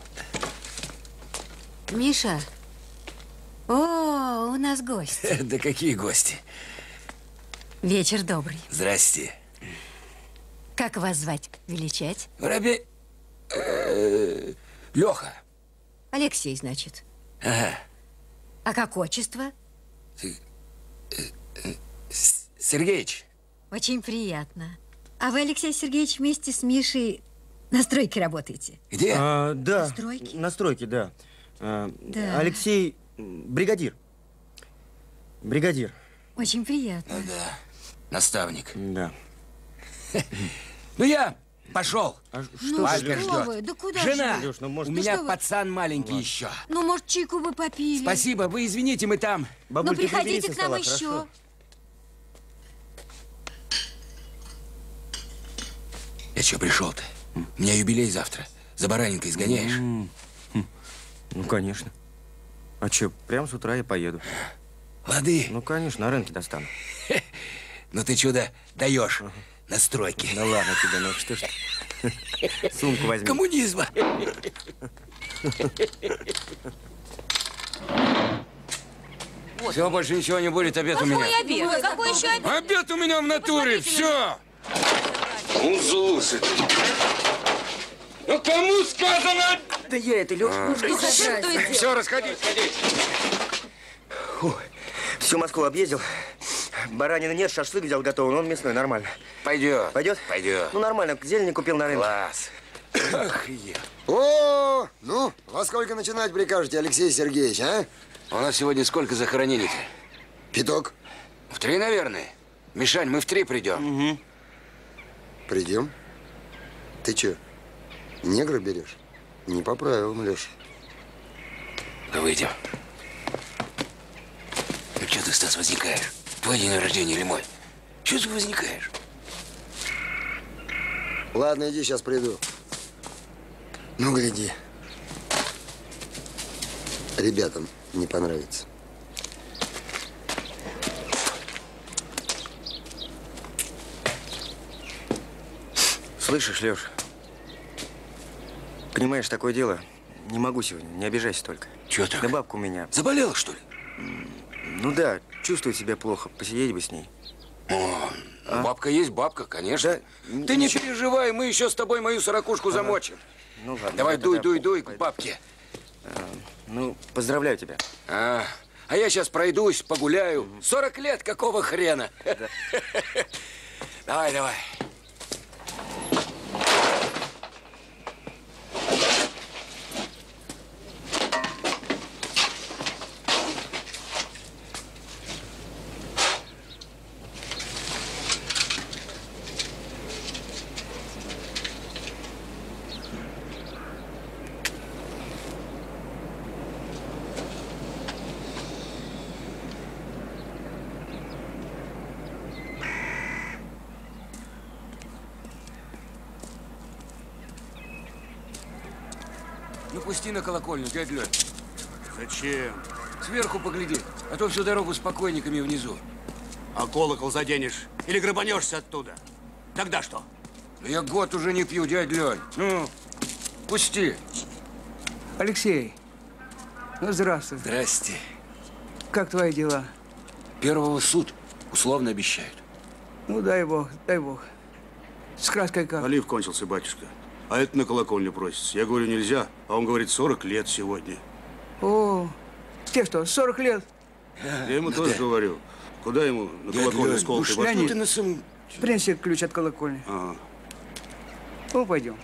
Миша. О, у нас гость. Да какие гости? Вечер добрый. Здрасте. Как вас звать? Величать? Воробей. Э, Леха. Алексей, значит. Ага. А как отчество? С- Сергеич. Очень приятно. А вы, Алексей Сергеевич, вместе с Мишей на стройке работаете? Где? А, да. На стройке? На стройке, да. А, Да. Алексей, м, бригадир. Бригадир. Очень приятно. Ну да. Наставник. Да. Ну я пошел. А Ну, Валька что ждет. вы? Да куда Жена, же? Леш, ну, может, у Ну, меня что вы? пацан маленький еще. Ну, может, чайку вы попили? Спасибо, вы извините, мы там. Ну, Бабуль, ты прибери приходите со к нам стола, еще. хорошо? Я что, пришел-то? У меня юбилей завтра. За баранинкой сгоняешь? М, хм. Ну, конечно. А что, прямо с утра я поеду. Лады. Ну, конечно, на рынке достану. Ну ты чудо даешь на стройке. Да ладно тебе, ну что ж ты. Сумку возьми. Коммунизма. Все, больше ничего не будет, обед у меня. Какой обед? Какой еще обед? Обед у меня в натуре, все. Ну, слушайте. Ну, кому сказано? Да я это, Лёш, А. ну что Все, расходись, расходись. Фу, всю Москву объездил. баранины нет, шашлык взял готовый, но он мясной, нормально. Пойдет. Пойдет? Пойдет. Ну, нормально, зелени купил на рынке. Класс. Ах, я. О, ну, во сколько начинать прикажете, Алексей Сергеевич, а? У нас сегодня сколько захоронений-то? Пяток. В три, наверное. Мишань, мы в три придем. Угу. Придем? Ты че, негра берешь? Не по правилам, Леша. Выйдем. Ну, что ты, Стас, возникаешь? Твой день рождения или мой? Чего ты возникаешь? Ладно, иди, сейчас приду. Ну, гляди. Ребятам не понравится. Слышишь, Леш? Понимаешь, такое дело. Не могу сегодня, не обижайся только. Чего так? Да бабка у меня. Заболела, что ли? Ну да, чувствует себя плохо. Посидеть бы с ней. О, а? Бабка есть бабка, конечно. Да, ты не переживай, мы еще с тобой мою сорокушку ага. замочим. Ну ладно. Давай дуй, дуй, дуй к бабке. А, ну, поздравляю тебя. А, а я сейчас пройдусь, погуляю. сорок лет, какого хрена? Да. Давай, давай. Ну, пусти на колокольню, дядь Лёнь. Зачем? Сверху погляди, а то всю дорогу с покойниками внизу. А колокол заденешь или грабанешься оттуда? Тогда что? Да я год уже не пью, дядь Лёнь. Ну, пусти. Алексей, ну здравствуй. Здрасте. Как твои дела? Первого суд условно обещают. Ну, дай бог, дай бог. С краской как? Олив кончился, батюшка. А это на колокольню просится. Я говорю, нельзя. А он говорит, сорок лет сегодня. О, тебе что, сорок лет? Я ему тоже говорю. Куда ему на колокольню с колкой? Леонид, принеси ключ от колокольни. Ага. Ну, пойдем.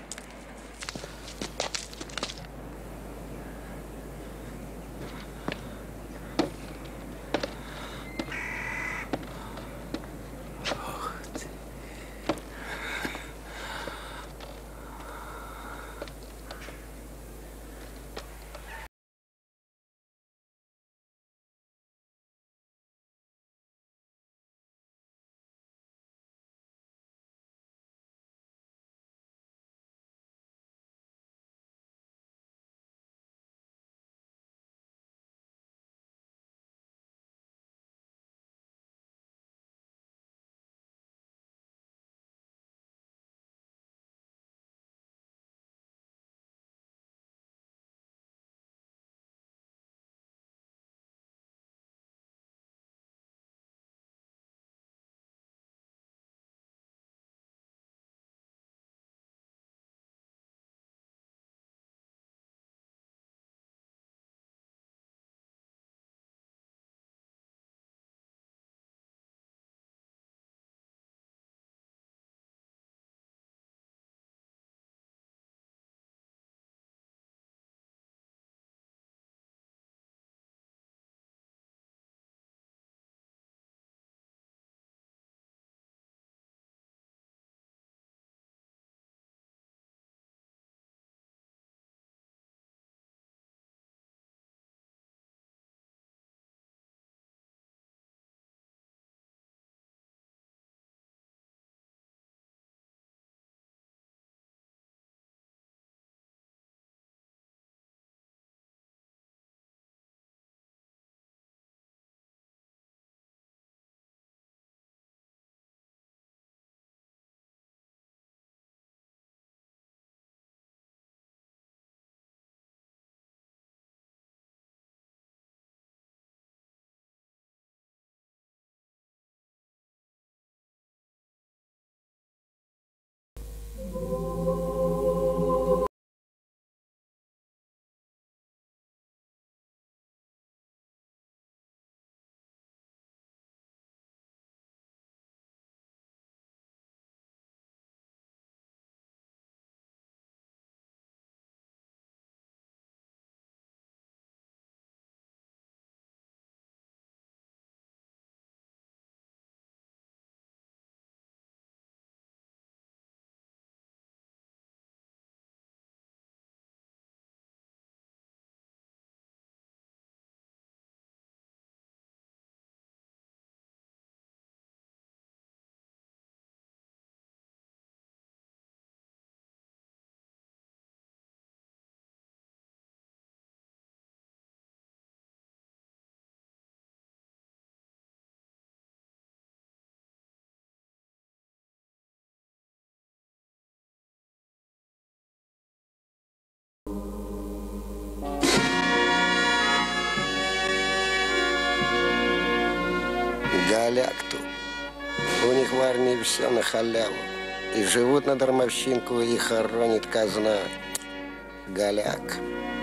Голяк тут. У них в армии все на халяву. И живут на дармовщинку, и хоронит казна. Голяк.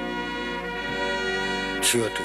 Чё ты?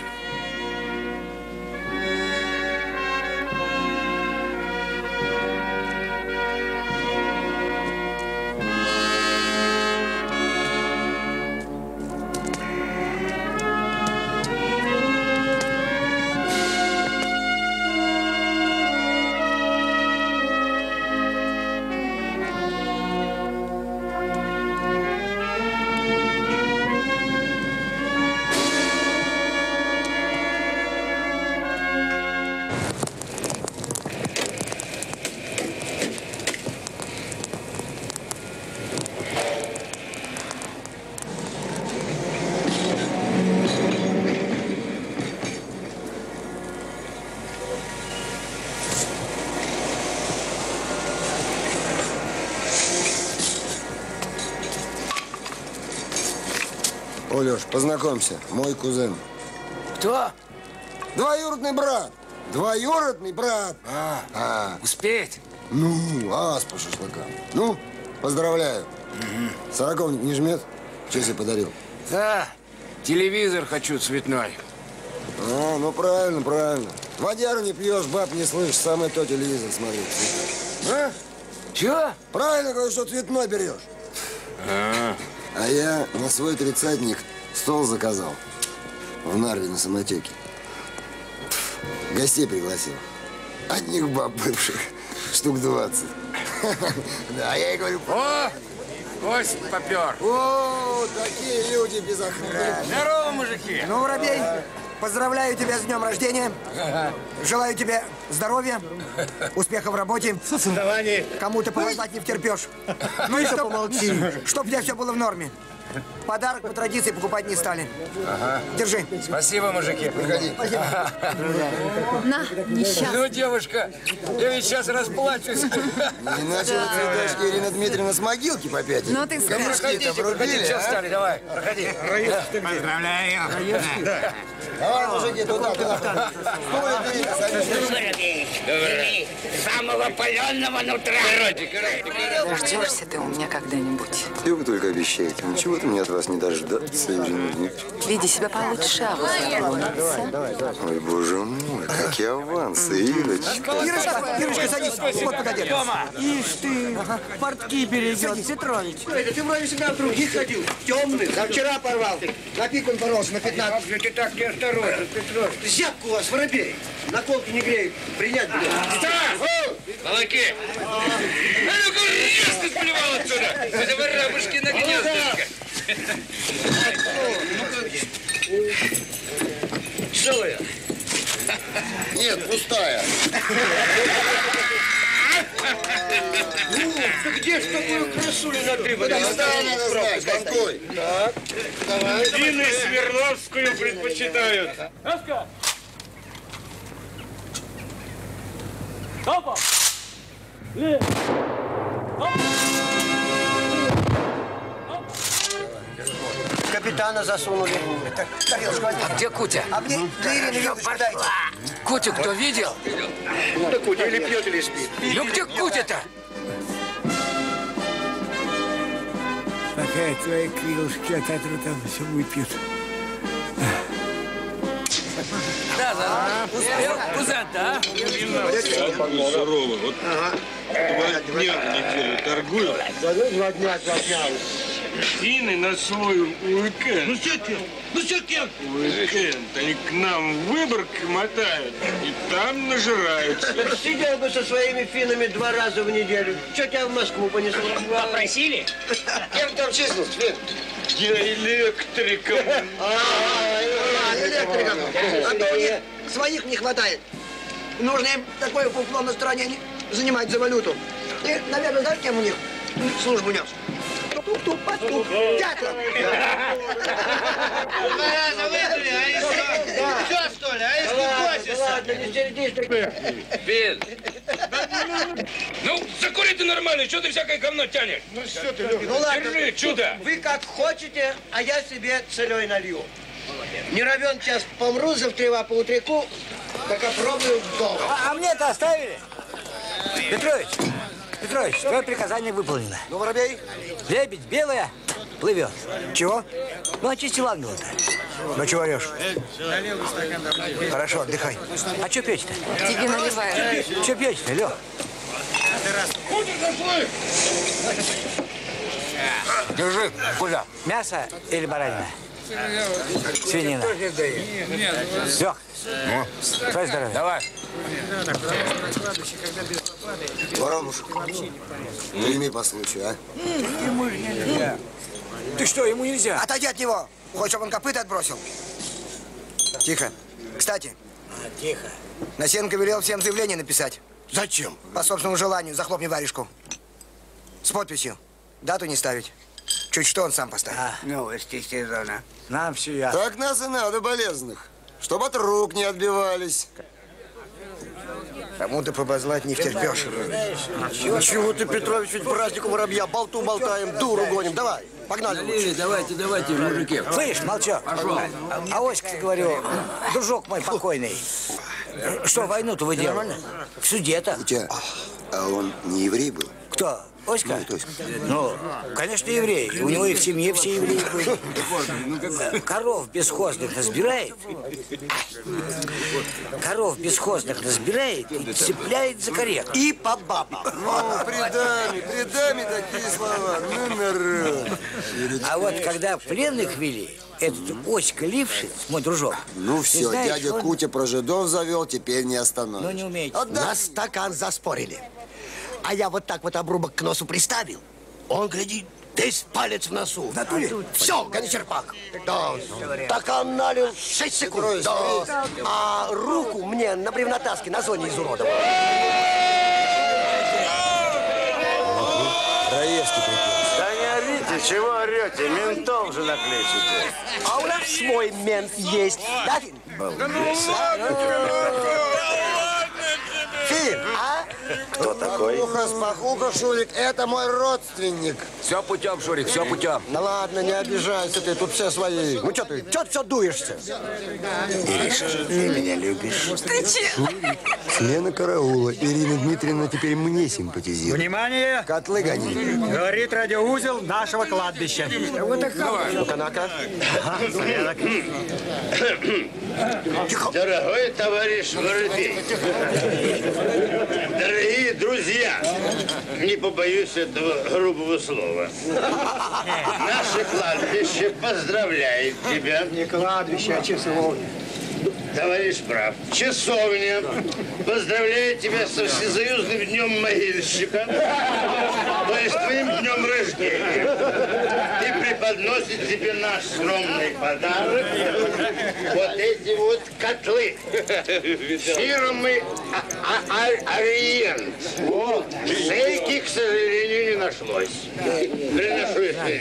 Олёш, познакомься, мой кузен. Кто? Двоюродный брат. Двоюродный брат. А, а. успеть? Ну, ас по шашлыкам. Ну, поздравляю. Угу. Сороковник не жмет? Что себе подарил? Да, телевизор хочу цветной. А, ну правильно, правильно. Водяру не пьешь, баб не слышишь, самое то телевизор смотреть. А? Чего? Правильно говорю, что цветной берешь. А, а я на свой тридцатник стол заказал. В Нарве на самотеке. Гостей пригласил. Одних баб бывших. Штук двадцать. Да, я и говорю... О! Гость попер. О, такие люди без охраны. Здорово, мужики. Ну, Воробей, поздравляю тебя с днем рождения. Желаю тебе здоровья, успеха в работе. Кому-то повозвать не втерпешь. Ну и чтоб, чтоб у тебя все было в норме. Подарок по традиции покупать не стали. Ага. Держи. Спасибо, мужики. Приходи. Спасибо. На, несчастный. Ну, девушка, я ведь сейчас расплачусь. Не иначе вы цветочки Ирина Дмитриевна с могилки попятили. Ну, ты скажи. Проходите, проходите, что встали, давай, проходи. Поздравляю. Давай, мужики, туда, туда. Бери самого паленого нутра. Дождешься ты у меня когда-нибудь. И вы только обещаете. Ничего ты мне от вас не дождаться, Ирина Дмитриевна. Веди себя получше, а вы Ой, боже мой, какие авансы, Ирочка. Ирочка, Ирочка, садись. Вот погоди. Ишь ты, портки берегет, Петрович. Ты вроде всегда в других ходил, темный. А вчера порвал. На пик он порвался, на пятнадцать. Как же ты так неосторожен, Петрович? Зябку у вас, Воробей. Наколки не греют. Принять будет. Стас! Молоки! А ну-ка, раз ты сплевал отсюда! Это воробушки на гнездышко. Целая? Нет, пустая. Ну, ты где ж такую красулю надыбали? Пустая надо знать, банкой. Так, давай. Дины Свердловскую предпочитают. Раска! Опа! Ле! Капитана засунули. А где Кутя? А мне для Ирины Юрьевича дайте. Кутю кто видел? Да Кутя или пьет, или спит. Ну где Кутя-то? Пока твои крылышки ототру, там все выпьют. Да, да. Успел кузен-то, а? Сурово. Вот два дня в неделю торгую. Два дня, два дня. Дины на свой уикенд. Ну что ты? Ну что ты? Уикенд. Они к нам в Выборг мотают и там нажираются. Сидел бы со своими финнами два раза в неделю. Что тебя в Москву понесло? Попросили? Кем там числился, Фин? Я электриком. А, электриком. А то у них своих не хватает. Нужно им такое фуфло на стороне занимать за валюту. И, наверное, знаешь, кем у них службу нес? Тук-тук, пастук, дятел. Два раза выдали, а если... Все, что ли? А если косишься? Ладно, не сердись ты. Фин! Ну, закури ты нормально, что ты всякое говно тянешь? Ну что ты, Лёха? Ну ладно, Держи, чудо! вы как хотите, а я себе целей налью. Не равен час помру, завтрева по утряку, Так опробую дома. А, а мне-то оставили? Петрович, Петрович, твое приказание выполнено. Ну, воробей? Лебедь белая плывет. Чего? Ну, очистил ангела-то. Ну, чего орешь? Хорошо, отдыхай. А что пьете-то? Тебе наливаю. Что пьете-то, Лёх? Держи, куда? Мясо или баранина? Свинина. Лёх, ну? твое здоровье. Давай. Воробушек, прими по случаю, а? Ему же нельзя. Ты что, ему нельзя? Отойди от него. Хочешь, чтобы он копыта отбросил? Тихо. Кстати. А, тихо. Насенко велел всем заявление написать. Зачем? По собственному желанию. Захлопни варежку. С подписью. Дату не ставить. Чуть что он сам поставит. А, новости сезона. Нам все ясно. Так нас и надо, болезных. Чтобы от рук не отбивались. Кому-то побазлать не втерпешь. Чего ты, Петрович, ведь празднику воробья болту болтаем, дуру гоним. Давай, погнали. Налили, давайте, давайте, мужики. Слышь, молчок. Пошел. А, а Оська, говорю, дружок мой покойный. Что, войну-то вы делали? В суде-то. У тебя, а он не еврей был? Кто? Оська? Ну, Оська. Ну, конечно, еврей. У него и в семье все евреи были. Коров бесхозных разбирает. Коров бесхозных разбирает и цепляет за карету. И по бабам. Ну, предами, предами такие слова. Ну, народ. А вот когда пленных вели, этот Оська Лившиц, мой дружок. Ну все, знаешь, дядя он... Кутя про жидов завел, теперь не остановишь. Ну, не умеете. Вот на стакан заспорили. А я вот так вот обрубок к носу приставил. Он, гляди, весь палец в носу. В натуре? Все, гони черпак. Да. Стакан налил шесть секунд. Да. А руку мне на бревнотаске на зоне изуродовал. Раевский припел. Да не орите, чего орете? Ментов же накличите. А у нас свой мент есть. Да, Фин? Фин, а? Кто такой? Пахуха, Шурик, это мой родственник. Все путем, Шурик, все путем. Да ладно, не обижайся ты, тут все свои. Ну что ты, что ты все дуешься? Ириша, ты меня любишь? Ты че? Смена караула. Ирина Дмитриевна теперь мне симпатизирует. Внимание! Котлы гони. Говорит радиоузел нашего кладбища. Вот и Ну-ка, на-ка. Дорогой товарищ Воробей, дорогие друзья, не побоюсь этого грубого слова. Наше кладбище поздравляет тебя. Не кладбище, а часовня. Товарищ прав. Часовня поздравляет тебя со всесоюзным днем могильщика, то есть твоим днем рождения. И преподносит тебе наш скромный подарок. Вот эти вот котлы фирмы Ориент. Шейки, к сожалению, не нашлось. Приношу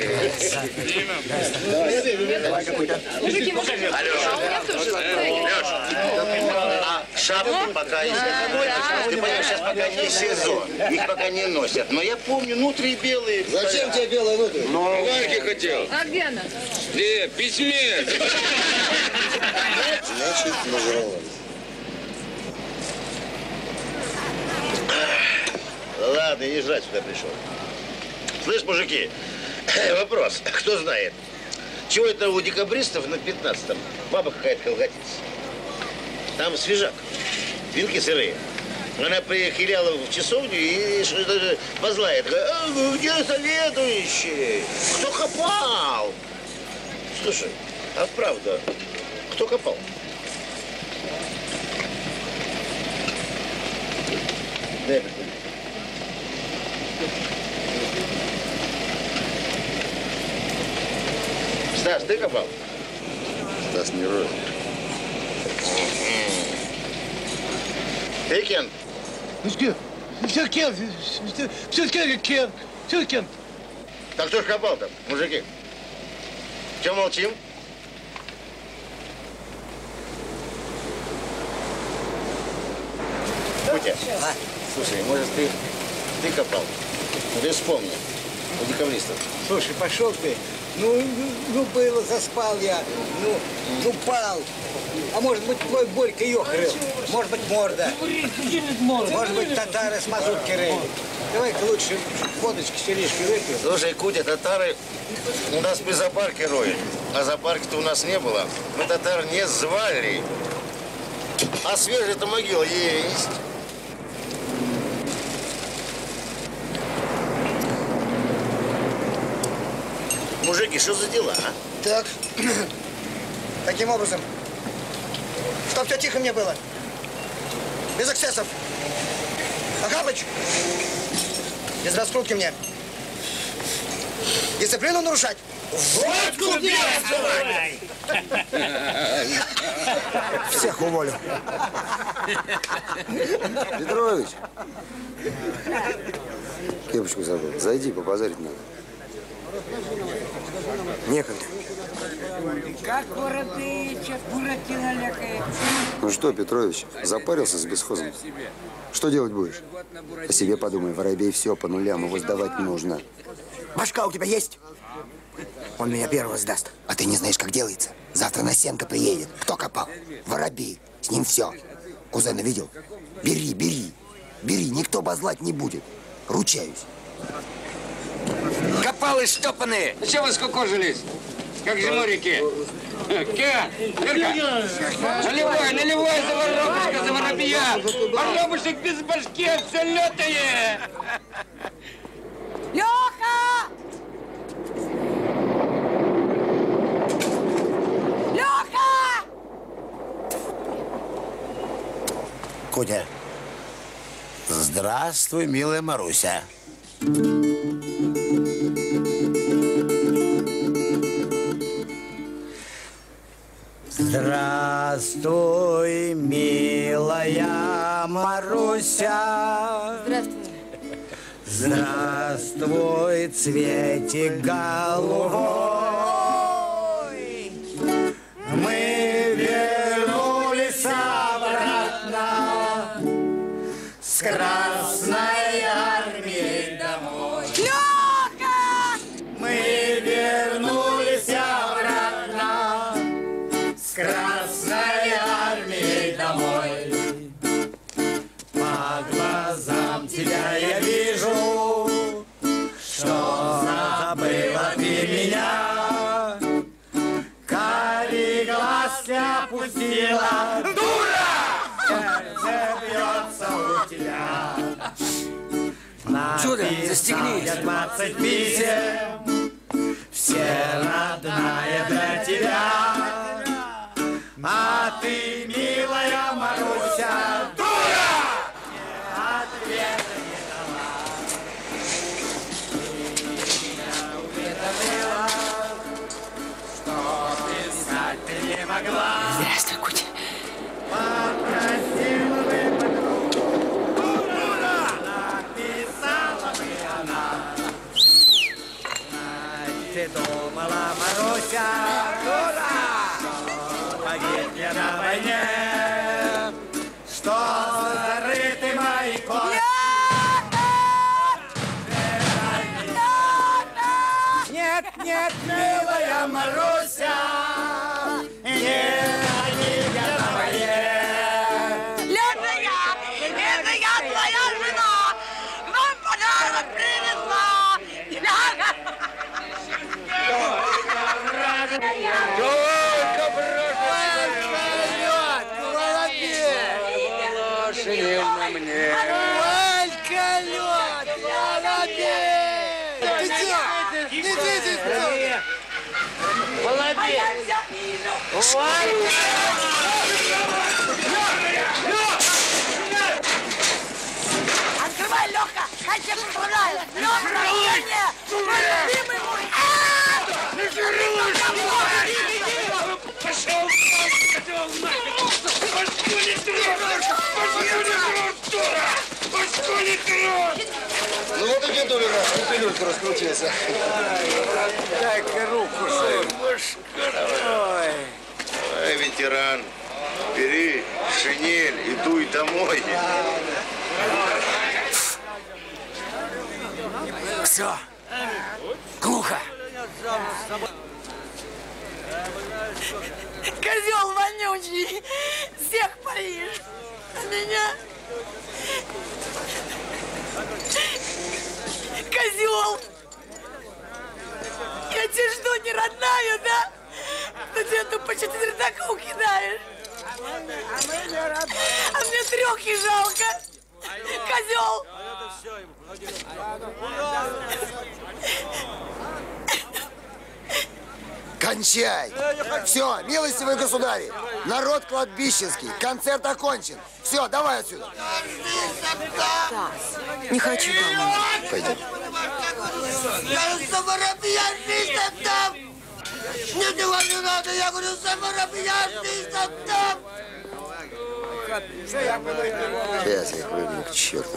их. А шапки пока не... Ты понимаешь, сейчас пока не сезон. Их пока не носят. Но я помню, внутри белые. Зачем тебе белые внутри? Ну, Вальке хотел. А где она? Где? В письме. Значит, нажрала. Ладно, езжать сюда пришел. Слышь, мужики, вопрос. Кто знает, чего это у декабристов на пятнадцатом баба какая-то колготится? Там свежак, вилки сырые. Она приехала в часовню и что-то позлает. А, где советующий? Кто копал? Слушай, а правда, кто копал? Дай посмотреть. Стас, ты копал? Стас не роет. Ты, Кен? Все Кен, все Кен, Кен, все Кен. Так кто ж копал там, мужики? Чего молчим? Кутя, а? Слушай, может ты, ты копал? Ну ты вспомни, у декабристов. Слушай, пошел ты. Ну, ну, ну было, заспал я. Ну, упал. А может быть, твой Борька ее рыл? Может быть, морда? Может быть, татары с мазутки рыли? Давай-ка лучше водочки, селишки выпьем. Слушай, Кутя, татары у нас при зоопарке роют. А зоопарка-то у нас не было. Мы татар не звали. А свежая-то могила есть. Мужики, что за дела, а? Так, таким образом, чтоб все тихо мне было, без эксцессов. Агапыч, без раскрутки мне. Дисциплину нарушать. Водку пей! Всех уволю. Петрович, кепочку забыл. Зайди, побазарить надо. Некогда. Как Буратыча, Буратино лекает. Ну что, Петрович, запарился с бесхозом? Что делать будешь? О себе подумай, Воробей все по нулям, его сдавать нужно. Башка у тебя есть? Он меня первого сдаст. А ты не знаешь, как делается? Завтра Насенко приедет. Кто копал? Воробей. С ним все. Кузена видел? Бери, бери. Бери, никто базлать не будет. Ручаюсь. Копалы штопанные! Ну чего вы скукожились? Как же моряки? Ке? Юрка! Наливай, наливай за воробушка, за воробья! Воробушек без башки, все летает! Леха! Леха! Кутя. Здравствуй, милая Маруся. Здравствуй, милая Маруся. Здравствуй. Здравствуй, цветик голубой. Мы вернулись обратно с Красной Армией домой. Леха! Мы вернулись обратно с Красной Армией домой. По глазам тебя я вижу, что забыла ты меня. Карий глаз не опустила. Дура! Сердце бьется у тебя. Чудо, застегнись. Написал я двадцать писем, все родная для тебя. А ты, милая Маруся, дура! Ответа не дала. Ты меня уведомила, что писать ты не могла. Здравствуй, Кутя. Попросила бы подругу, дура! Написала бы она. Ты думала, Маруся, дура! Погиб я на войне, что зарыты мои кости. Нет, нет, милая Маруся, не погиб я на войне. Это я! Это я, твоя жена! Вам подарок привезла! Только молодец! мне! Валька лед! Молодец! Ты что? Не здесь кто? Молодец! Открывай, Лёха! Я тебя поздравляю! Лёха, рождение! Мой любимый мой! Пошел! Пошел нафиг! Пошкули трон! Пошкули трон, дура! Пошкули трон! Ну вот и дедуля наш, пилюлька раскрутился. Дай-ка руку, сын. Ой. Ой, ветеран, бери шинель и дуй домой. Все. Глухо. Козел вонючий! учи. Всех поишь. А меня... Козел! Я тебе что, не родная, да? Ты тебя тупо по четвертаку кидаешь. А мне трех и жалко. Козел! Кончай! Все, милостивый государь! Народ кладбищенский, концерт окончен. Все, давай отсюда. Стас, не хочу домой. Пойдем. Я за воробья жизнь отдам! Мне дела не надо, я говорю, за воробья жизнь отдам! Сейчас я их выгоню к черту.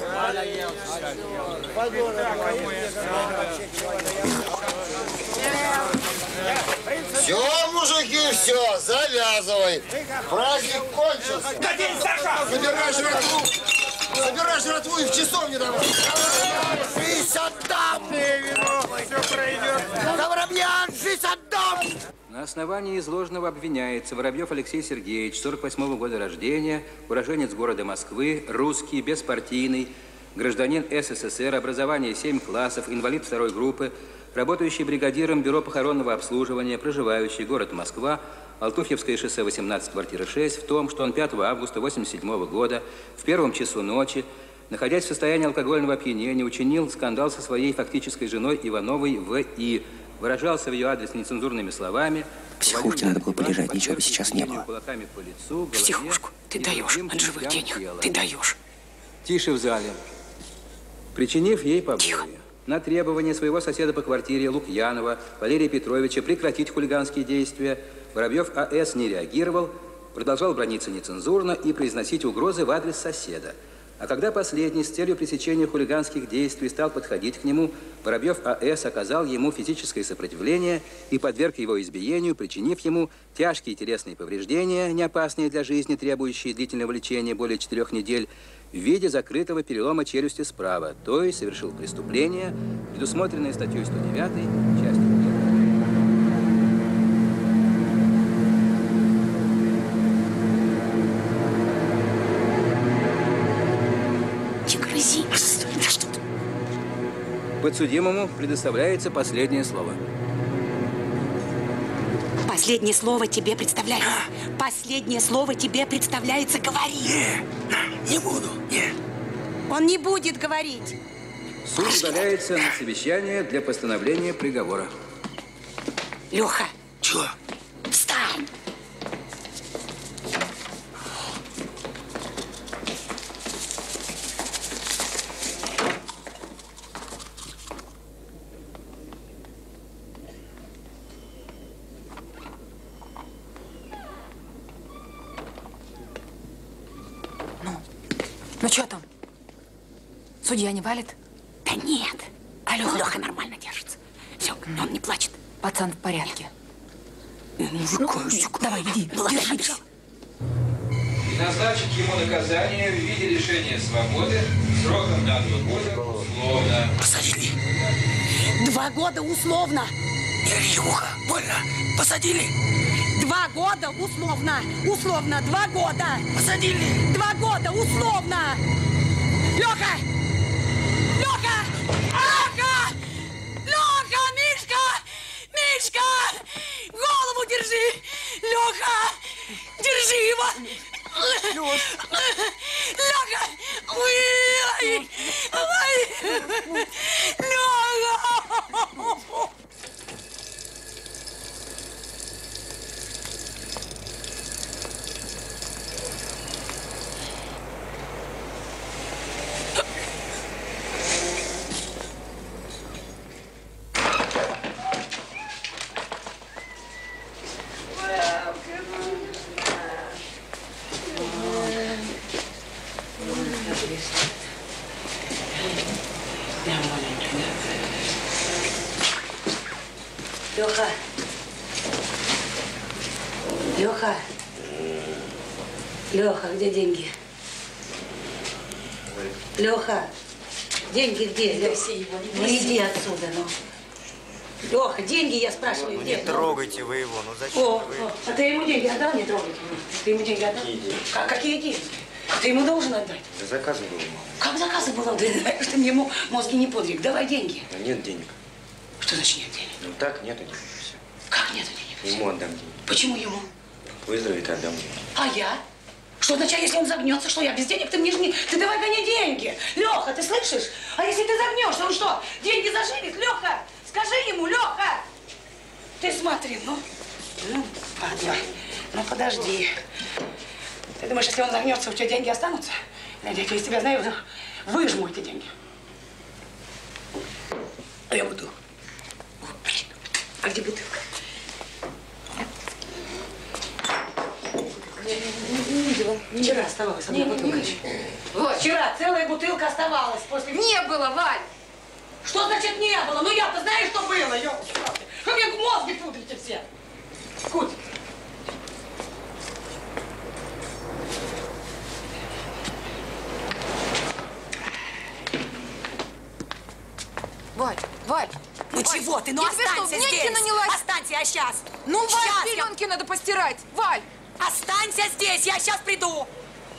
Все, мужики, все, завязывай. Праздник кончился. Забирай жратву. Забирай жратву и в часовню давай. Жизнь отдам! Все пройдет. За воробья жизнь отдам! На основании изложенного обвиняется Воробьев Алексей Сергеевич, сорок восьмого года рождения, уроженец города Москвы, русский, беспартийный, гражданин СССР, образование семь классов, инвалид второй группы, работающий бригадиром бюро похоронного обслуживания, проживающий город Москва, Алтуфьевское шоссе восемнадцать, квартира шесть, в том, что он пятого августа восемьдесят седьмого года в первом часу ночи, находясь в состоянии алкогольного опьянения, учинил скандал со своей фактической женой Ивановой В И, выражался в ее адрес нецензурными словами. Психушке надо было полежать, ничего бы сейчас не было. Психушку ты даешь от живых денег, ты даешь. Тише в зале. Причинив ей побои, на требование своего соседа по квартире Лукьянова Валерия Петровича прекратить хулиганские действия, Воробьев А С не реагировал, продолжал браниться нецензурно и произносить угрозы в адрес соседа. А когда последний с целью пресечения хулиганских действий стал подходить к нему, Воробьев А С оказал ему физическое сопротивление и подверг его избиению, причинив ему тяжкие телесные повреждения, не опасные для жизни, требующие длительного лечения более четырех недель, в виде закрытого перелома челюсти справа, то есть совершил преступление, предусмотренное статьей сто девятой, частью Подсудимому предоставляется последнее слово. Последнее слово тебе представляется. Последнее слово тебе представляется. Говори. Не, не буду, не. Он не будет говорить. Суд удаляется на совещание для постановления приговора. Леха. Чего? Встань. Ну что там? Судья не валит? Да нет. А Леха, Леха нормально держится. Все, он не плачет. Пацан в порядке. Ну, давай, иди, держи. И назначить ему наказание в виде лишения свободы сроком на два года условно. Посадили. Два года условно. Не режи ухо, больно. Посадили. Два года условно. Условно, два года. Посадили. Два года условно. Леха! Леха! Леха! Леха! Мишка! Мишка! Голову держи! Леха! Держи его! Леха! Ой! Ой! Леха! Леха. Леха. Леха, где деньги? Леха, деньги где? Ну иди отсюда, ну. Леха, деньги, я спрашиваю, Ну, где? не трогайте вы его, ну зачем О, вы? о, а ты ему деньги отдал, не трогай? Ты ему деньги отдал? Какие деньги? Как, какие деньги? Ты ему должен отдать. Да заказа было мало. Как заказа было? Ты знаешь, ты мне ему мозги не подвиг. Давай деньги. Да нет денег. Что значит нет денег? Ну так, нету денег. Все. Как нету денег? Ему отдам деньги. Почему ему? Выздоровеет, отдам деньги. А я? Что означает, если он загнется, что я без денег, ты мне же не... Ты давай гони деньги. Леха, ты слышишь? А если ты загнешься, он что, деньги заживет? Леха, скажи ему, Леха! Ты смотри, ну, ну, а, давай. Ну, подожди. Ты думаешь, если он загнется, у тебя деньги останутся? Я из тебя знаю, выжму эти деньги. А я буду. О, блин. А где бутылка? Я не, не видела. Вчера оставалась одна бутылка. Вот, вчера целая бутылка оставалась после... Не было, Валь! Что значит не было? Ну я-то знаешь, что было, ёлки-палки. Вы мне мозги пудрите все. Куть. Валь, Валь! Ну Валь, чего ты? Ну я тебе останься что, здесь. няньки нанялась? Останься, я сейчас. Ну, Валь, Сейчас я- пеленки надо постирать. Валь! Останься здесь, я сейчас приду.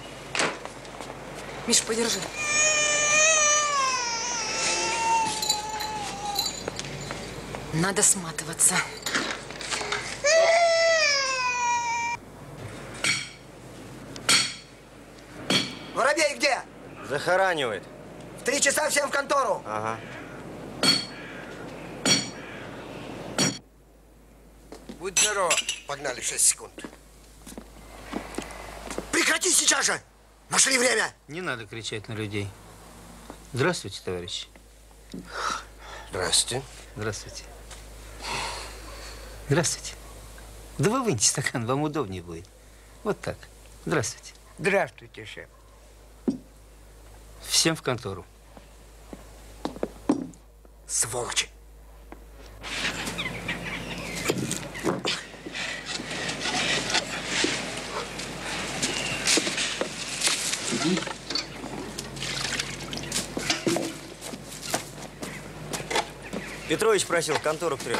Миш, подержи. Надо сматываться. Воробей где? Захоранивает. В три часа всем в контору. Ага. Будь здоров. Погнали, шесть секунд. Прекрати сейчас же! Нашли время! Не надо кричать на людей. Здравствуйте, товарищи. Здравствуйте. Здравствуйте. Здравствуйте. Да вы выньте стакан, вам удобнее будет. Вот так. Здравствуйте. Здравствуйте, шеф. Всем в контору. Сволочь. Петрович просил в контору вперед.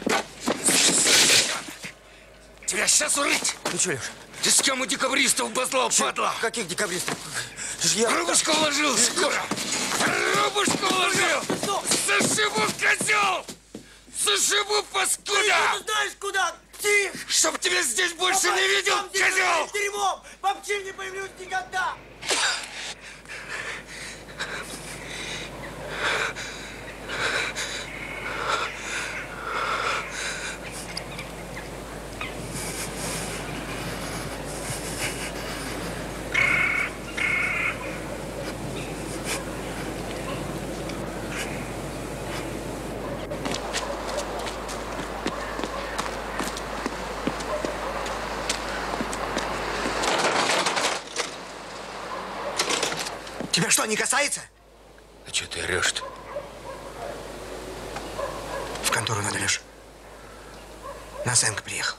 Тебя сейчас урыть! Ну что, Леш? Ты с кем у декабристов базлал, падла? Каких декабристов? Рубушку уложил скоро! Рубушку уложил! Зашибу, козел! Зашибу, паскуда! Ты знаешь куда? Тихо! Чтоб тебя здесь больше не видел, козел! Дерьмом! Вообще не появлюсь никогда! Тебя что, не касается? А что ты орешь-то? В контору надо, Леш. Насенко приехал.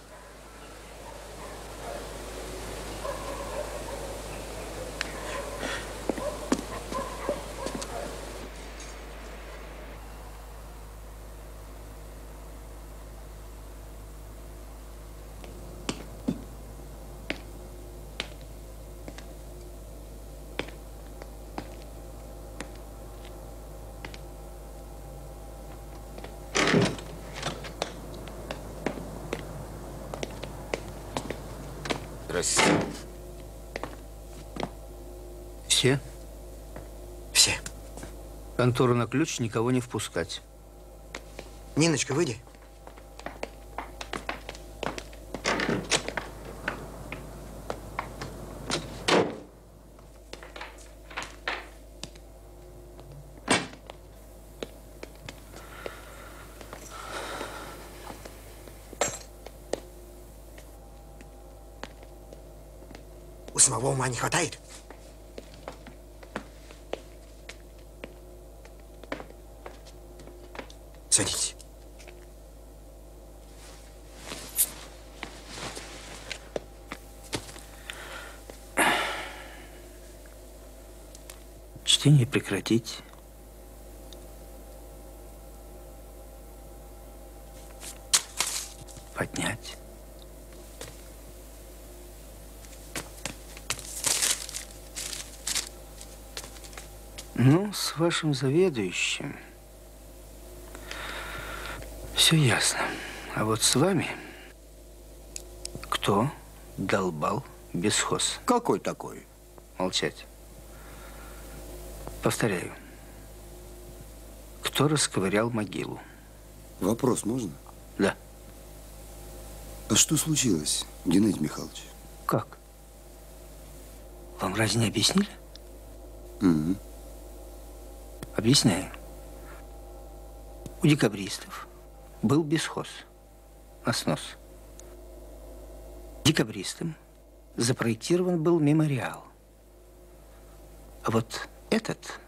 Здравствуйте. Все? Все. Контору на ключ, никого не впускать. Ниночка, выйди. У самого ума не хватает? Садитесь. Чтение прекратить. с вашим заведующим все ясно. А вот с вами кто долбал бесхоз? Какой такой? Молчать. Повторяю. Кто расковырял могилу? Вопрос можно? Да. А что случилось, Геннадий Михайлович? Как? Вам разве не объяснили? Угу. Объясняю. У декабристов был бесхоз на снос. Декабристам запроектирован был мемориал. А вот этот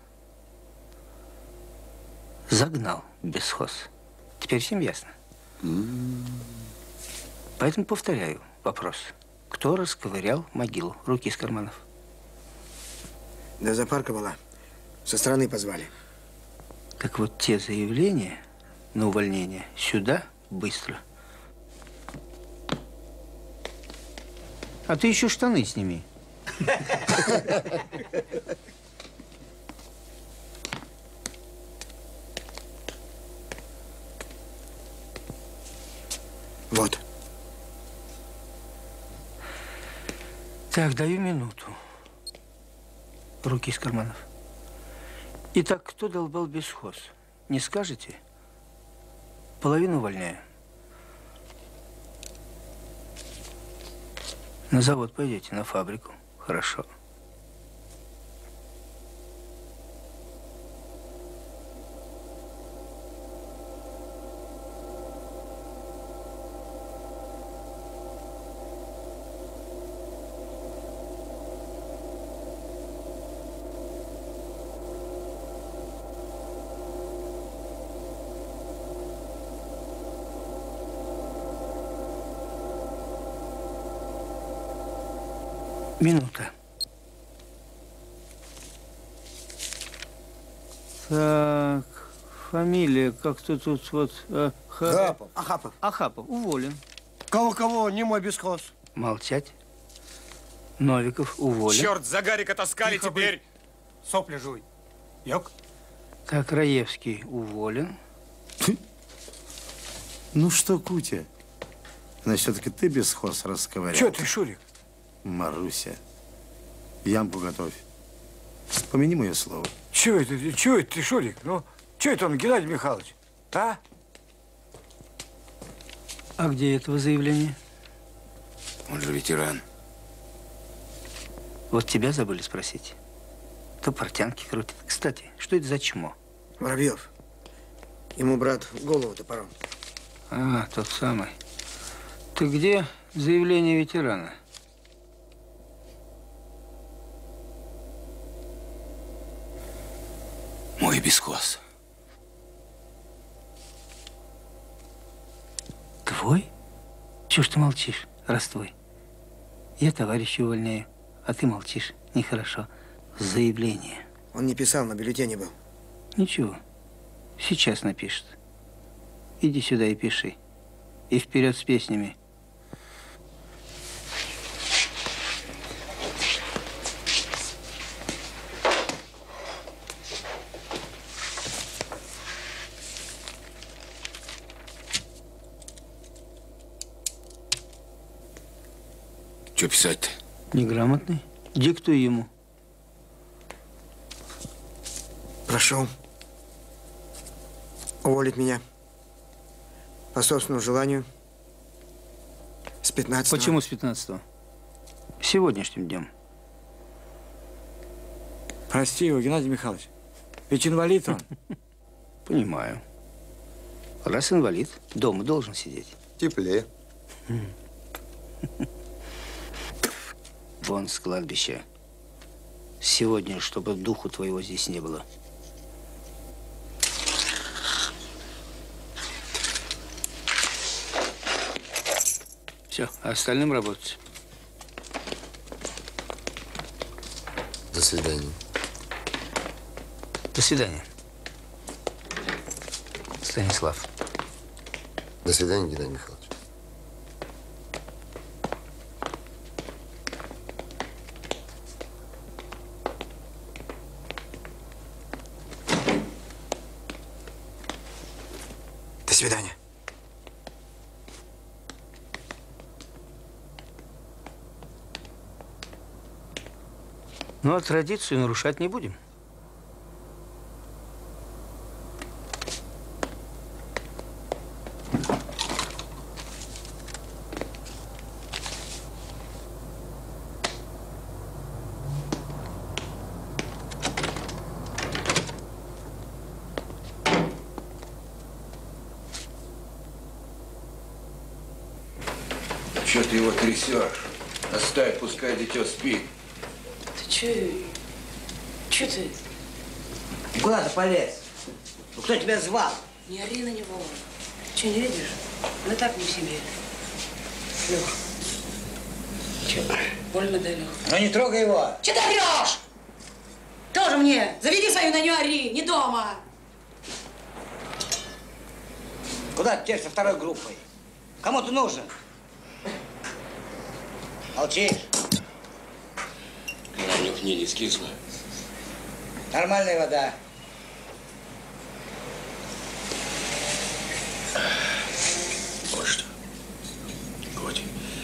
загнал бесхоз. Теперь всем ясно? Mm. Поэтому повторяю вопрос. Кто расковырял могилу? Руки из карманов. Да запарка была. Со стороны позвали. Так вот, те заявления на увольнение сюда быстро. А ты еще штаны сними. Вот. Так, даю минуту. Руки из карманов. Итак, кто долбал бесхоз? Не скажете? Половину увольняю. На завод пойдете, на фабрику. Хорошо. Минута. Так, фамилия как-то тут вот... А, ха... Ахапов. Ахапов. Ахапов. Уволен. Кого-кого? Не мой бесхоз. Молчать. Новиков уволен. Черт, за Гарика таскали Тихо теперь. Быть. Сопли жуй. Йок. Так, Раевский уволен. Ну что, Кутя, значит, все-таки ты бесхоз расковырял. Че ты, Шурик? Маруся, ямку готовь. Помяни мое слово. Чего это, чего это ты, Шурик? Ну, что это он, Геннадий Михайлович? А? А где этого заявления? Он же ветеран. Вот тебя забыли спросить. То портянки крутит. Кстати, что это за чмо? Воробьев. Ему, брат, голову топором. А, тот самый. Ты где заявление ветерана? Мой бесхоз. Твой? Чего ж ты молчишь, раз твой? Я товарища увольняю, а ты молчишь. Нехорошо. Заявление. Он не писал, на бюллетене был. Ничего. Сейчас напишет. Иди сюда и пиши. И вперед с песнями. Что писать-то? Неграмотный. Диктуй ему. Прошу уволить меня по собственному желанию с пятнадцатого. Почему с пятнадцатого? Сегодняшним днем. Прости его, Геннадий Михайлович. Ведь инвалид он. Понимаю. Раз инвалид, дома должен сидеть. Теплее. Вон с кладбища. Сегодня, чтобы духу твоего здесь не было. Все, а остальным работать. До свидания. До свидания. Станислав. До свидания, Геннадий Михайлович. свидания. Ну, а традицию нарушать не будем. Че ты его трясешь? Оставь, пускай дитё спит. Ты че? Че ты? Куда ты полез? Ну, кто тебя звал? Не ори на него. Че, не видишь? Мы так не в себе. Лех. Че? Больно да, Лех? Ну, не трогай его. Че ты орешь? Тоже мне. Заведи свою, на нее ори. Не дома. Куда ты теперь со второй группой? Кому ты нужен? Молчишь? Она нюхни, не скисла. Нормальная вода. Вот что. Годь.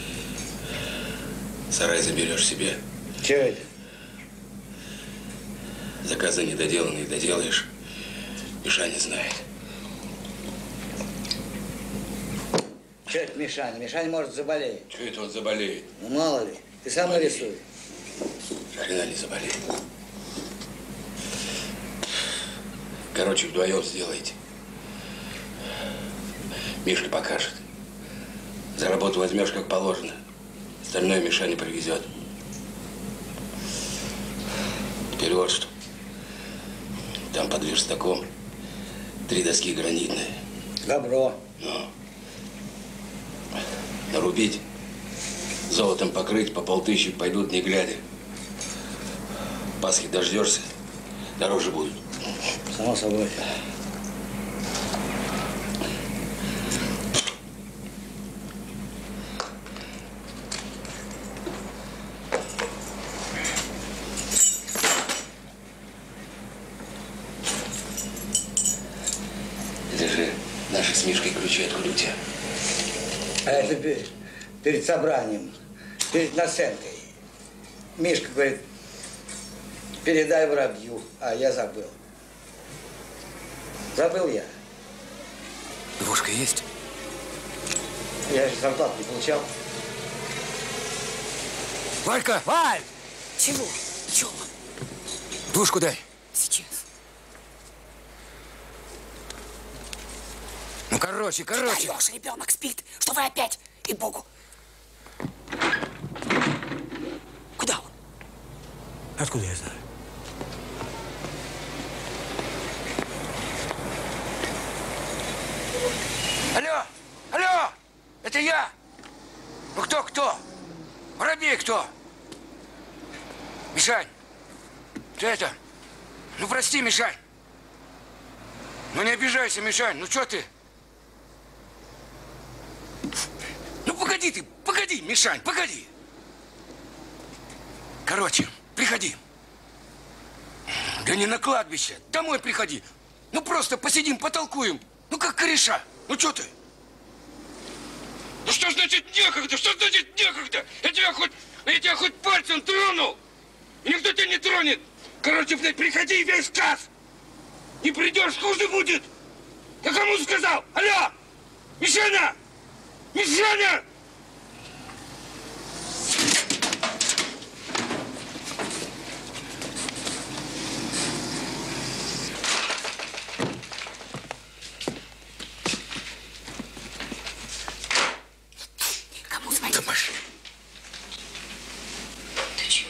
Сарай заберешь себе. Че это? Заказы недоделанные доделаешь. Мишаня знает. Че это Мишаня? Мишаня может заболеть. Че это он заболеет? Ну, мало ли. Ты сам нарисуй. Хрена не заболеет. Короче, вдвоем сделайте. Мишка покажет. За работу возьмешь как положено. Остальное Мишаня привезет. Теперь вот что. Там под верстаком три доски гранитные. Добро. Ну. Нарубить, золотом покрыть, по полтыщи пойдут не глядя. Пасхи дождешься, дороже будут. Само собой. Это же наши с Мишкой ключи, откуда у тебя? А это перед, перед собранием, перед наценкой. Мишка говорит, передай Воробью, а я забыл. Забыл я. Двушка есть? Я же зарплату не получал. Валька! Валь! Чего? Чего? Двушку дай. Сейчас. Ну, короче, короче. Даешь, ребенок спит. Что вы опять? И Богу. Куда он? Откуда я знаю? Алло! Алло! Это я! Ну кто, кто? Воробей кто? Мишань! Ты это? Ну прости, Мишань! Ну не обижайся, Мишань, ну что ты? Ну погоди ты, погоди, Мишань, погоди! Короче, приходи. Да не на кладбище, домой приходи. Ну просто посидим, потолкуем. Ну как кореша. Ну что ты? Ну что значит некогда? Что значит некогда? Я тебя хоть, я тебя хоть пальцем тронул. И никто тебя не тронет. Короче, блядь, приходи весь час. Не придешь, хуже будет. Я кому сказал? Алло! Мишаня! Мишаня! Кому звонить? Думаешь? Ты чего?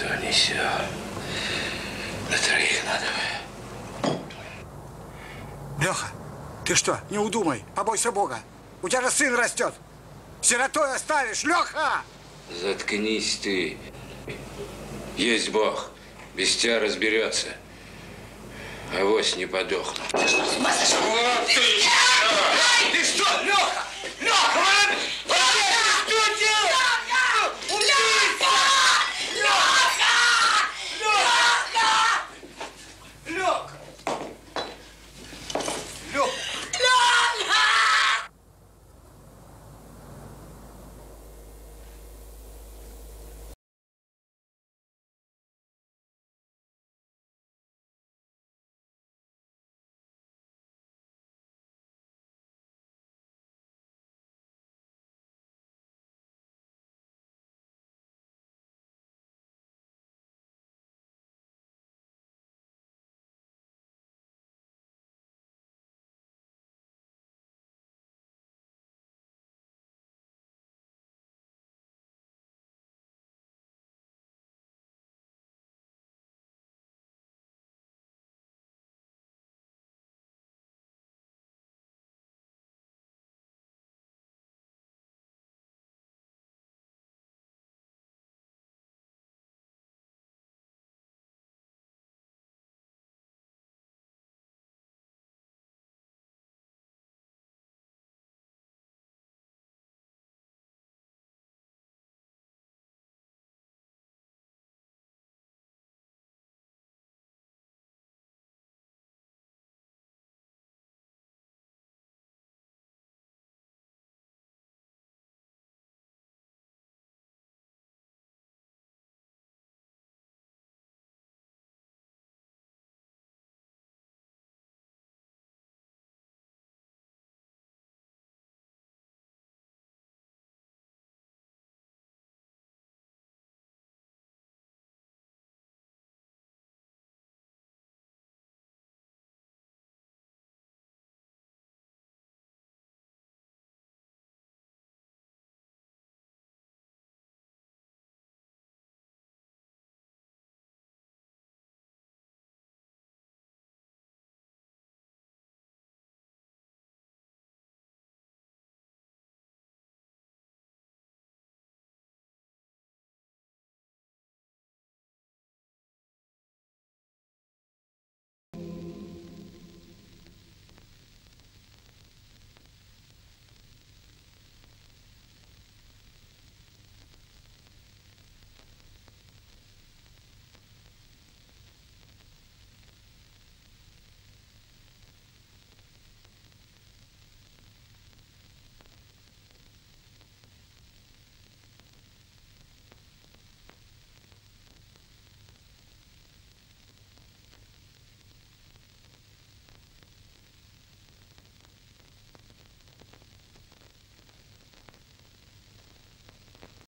то, не сё. На троих надо. Леха, ты что, не удумай, побойся Бога. У тебя же сын растет. Сиротой оставишь, Леха! Заткнись ты. Есть Бог. Без тебя разберется. Авось не подохну. Ты что, с ума сошел? Вот ты! Ты что, Леха? Леха,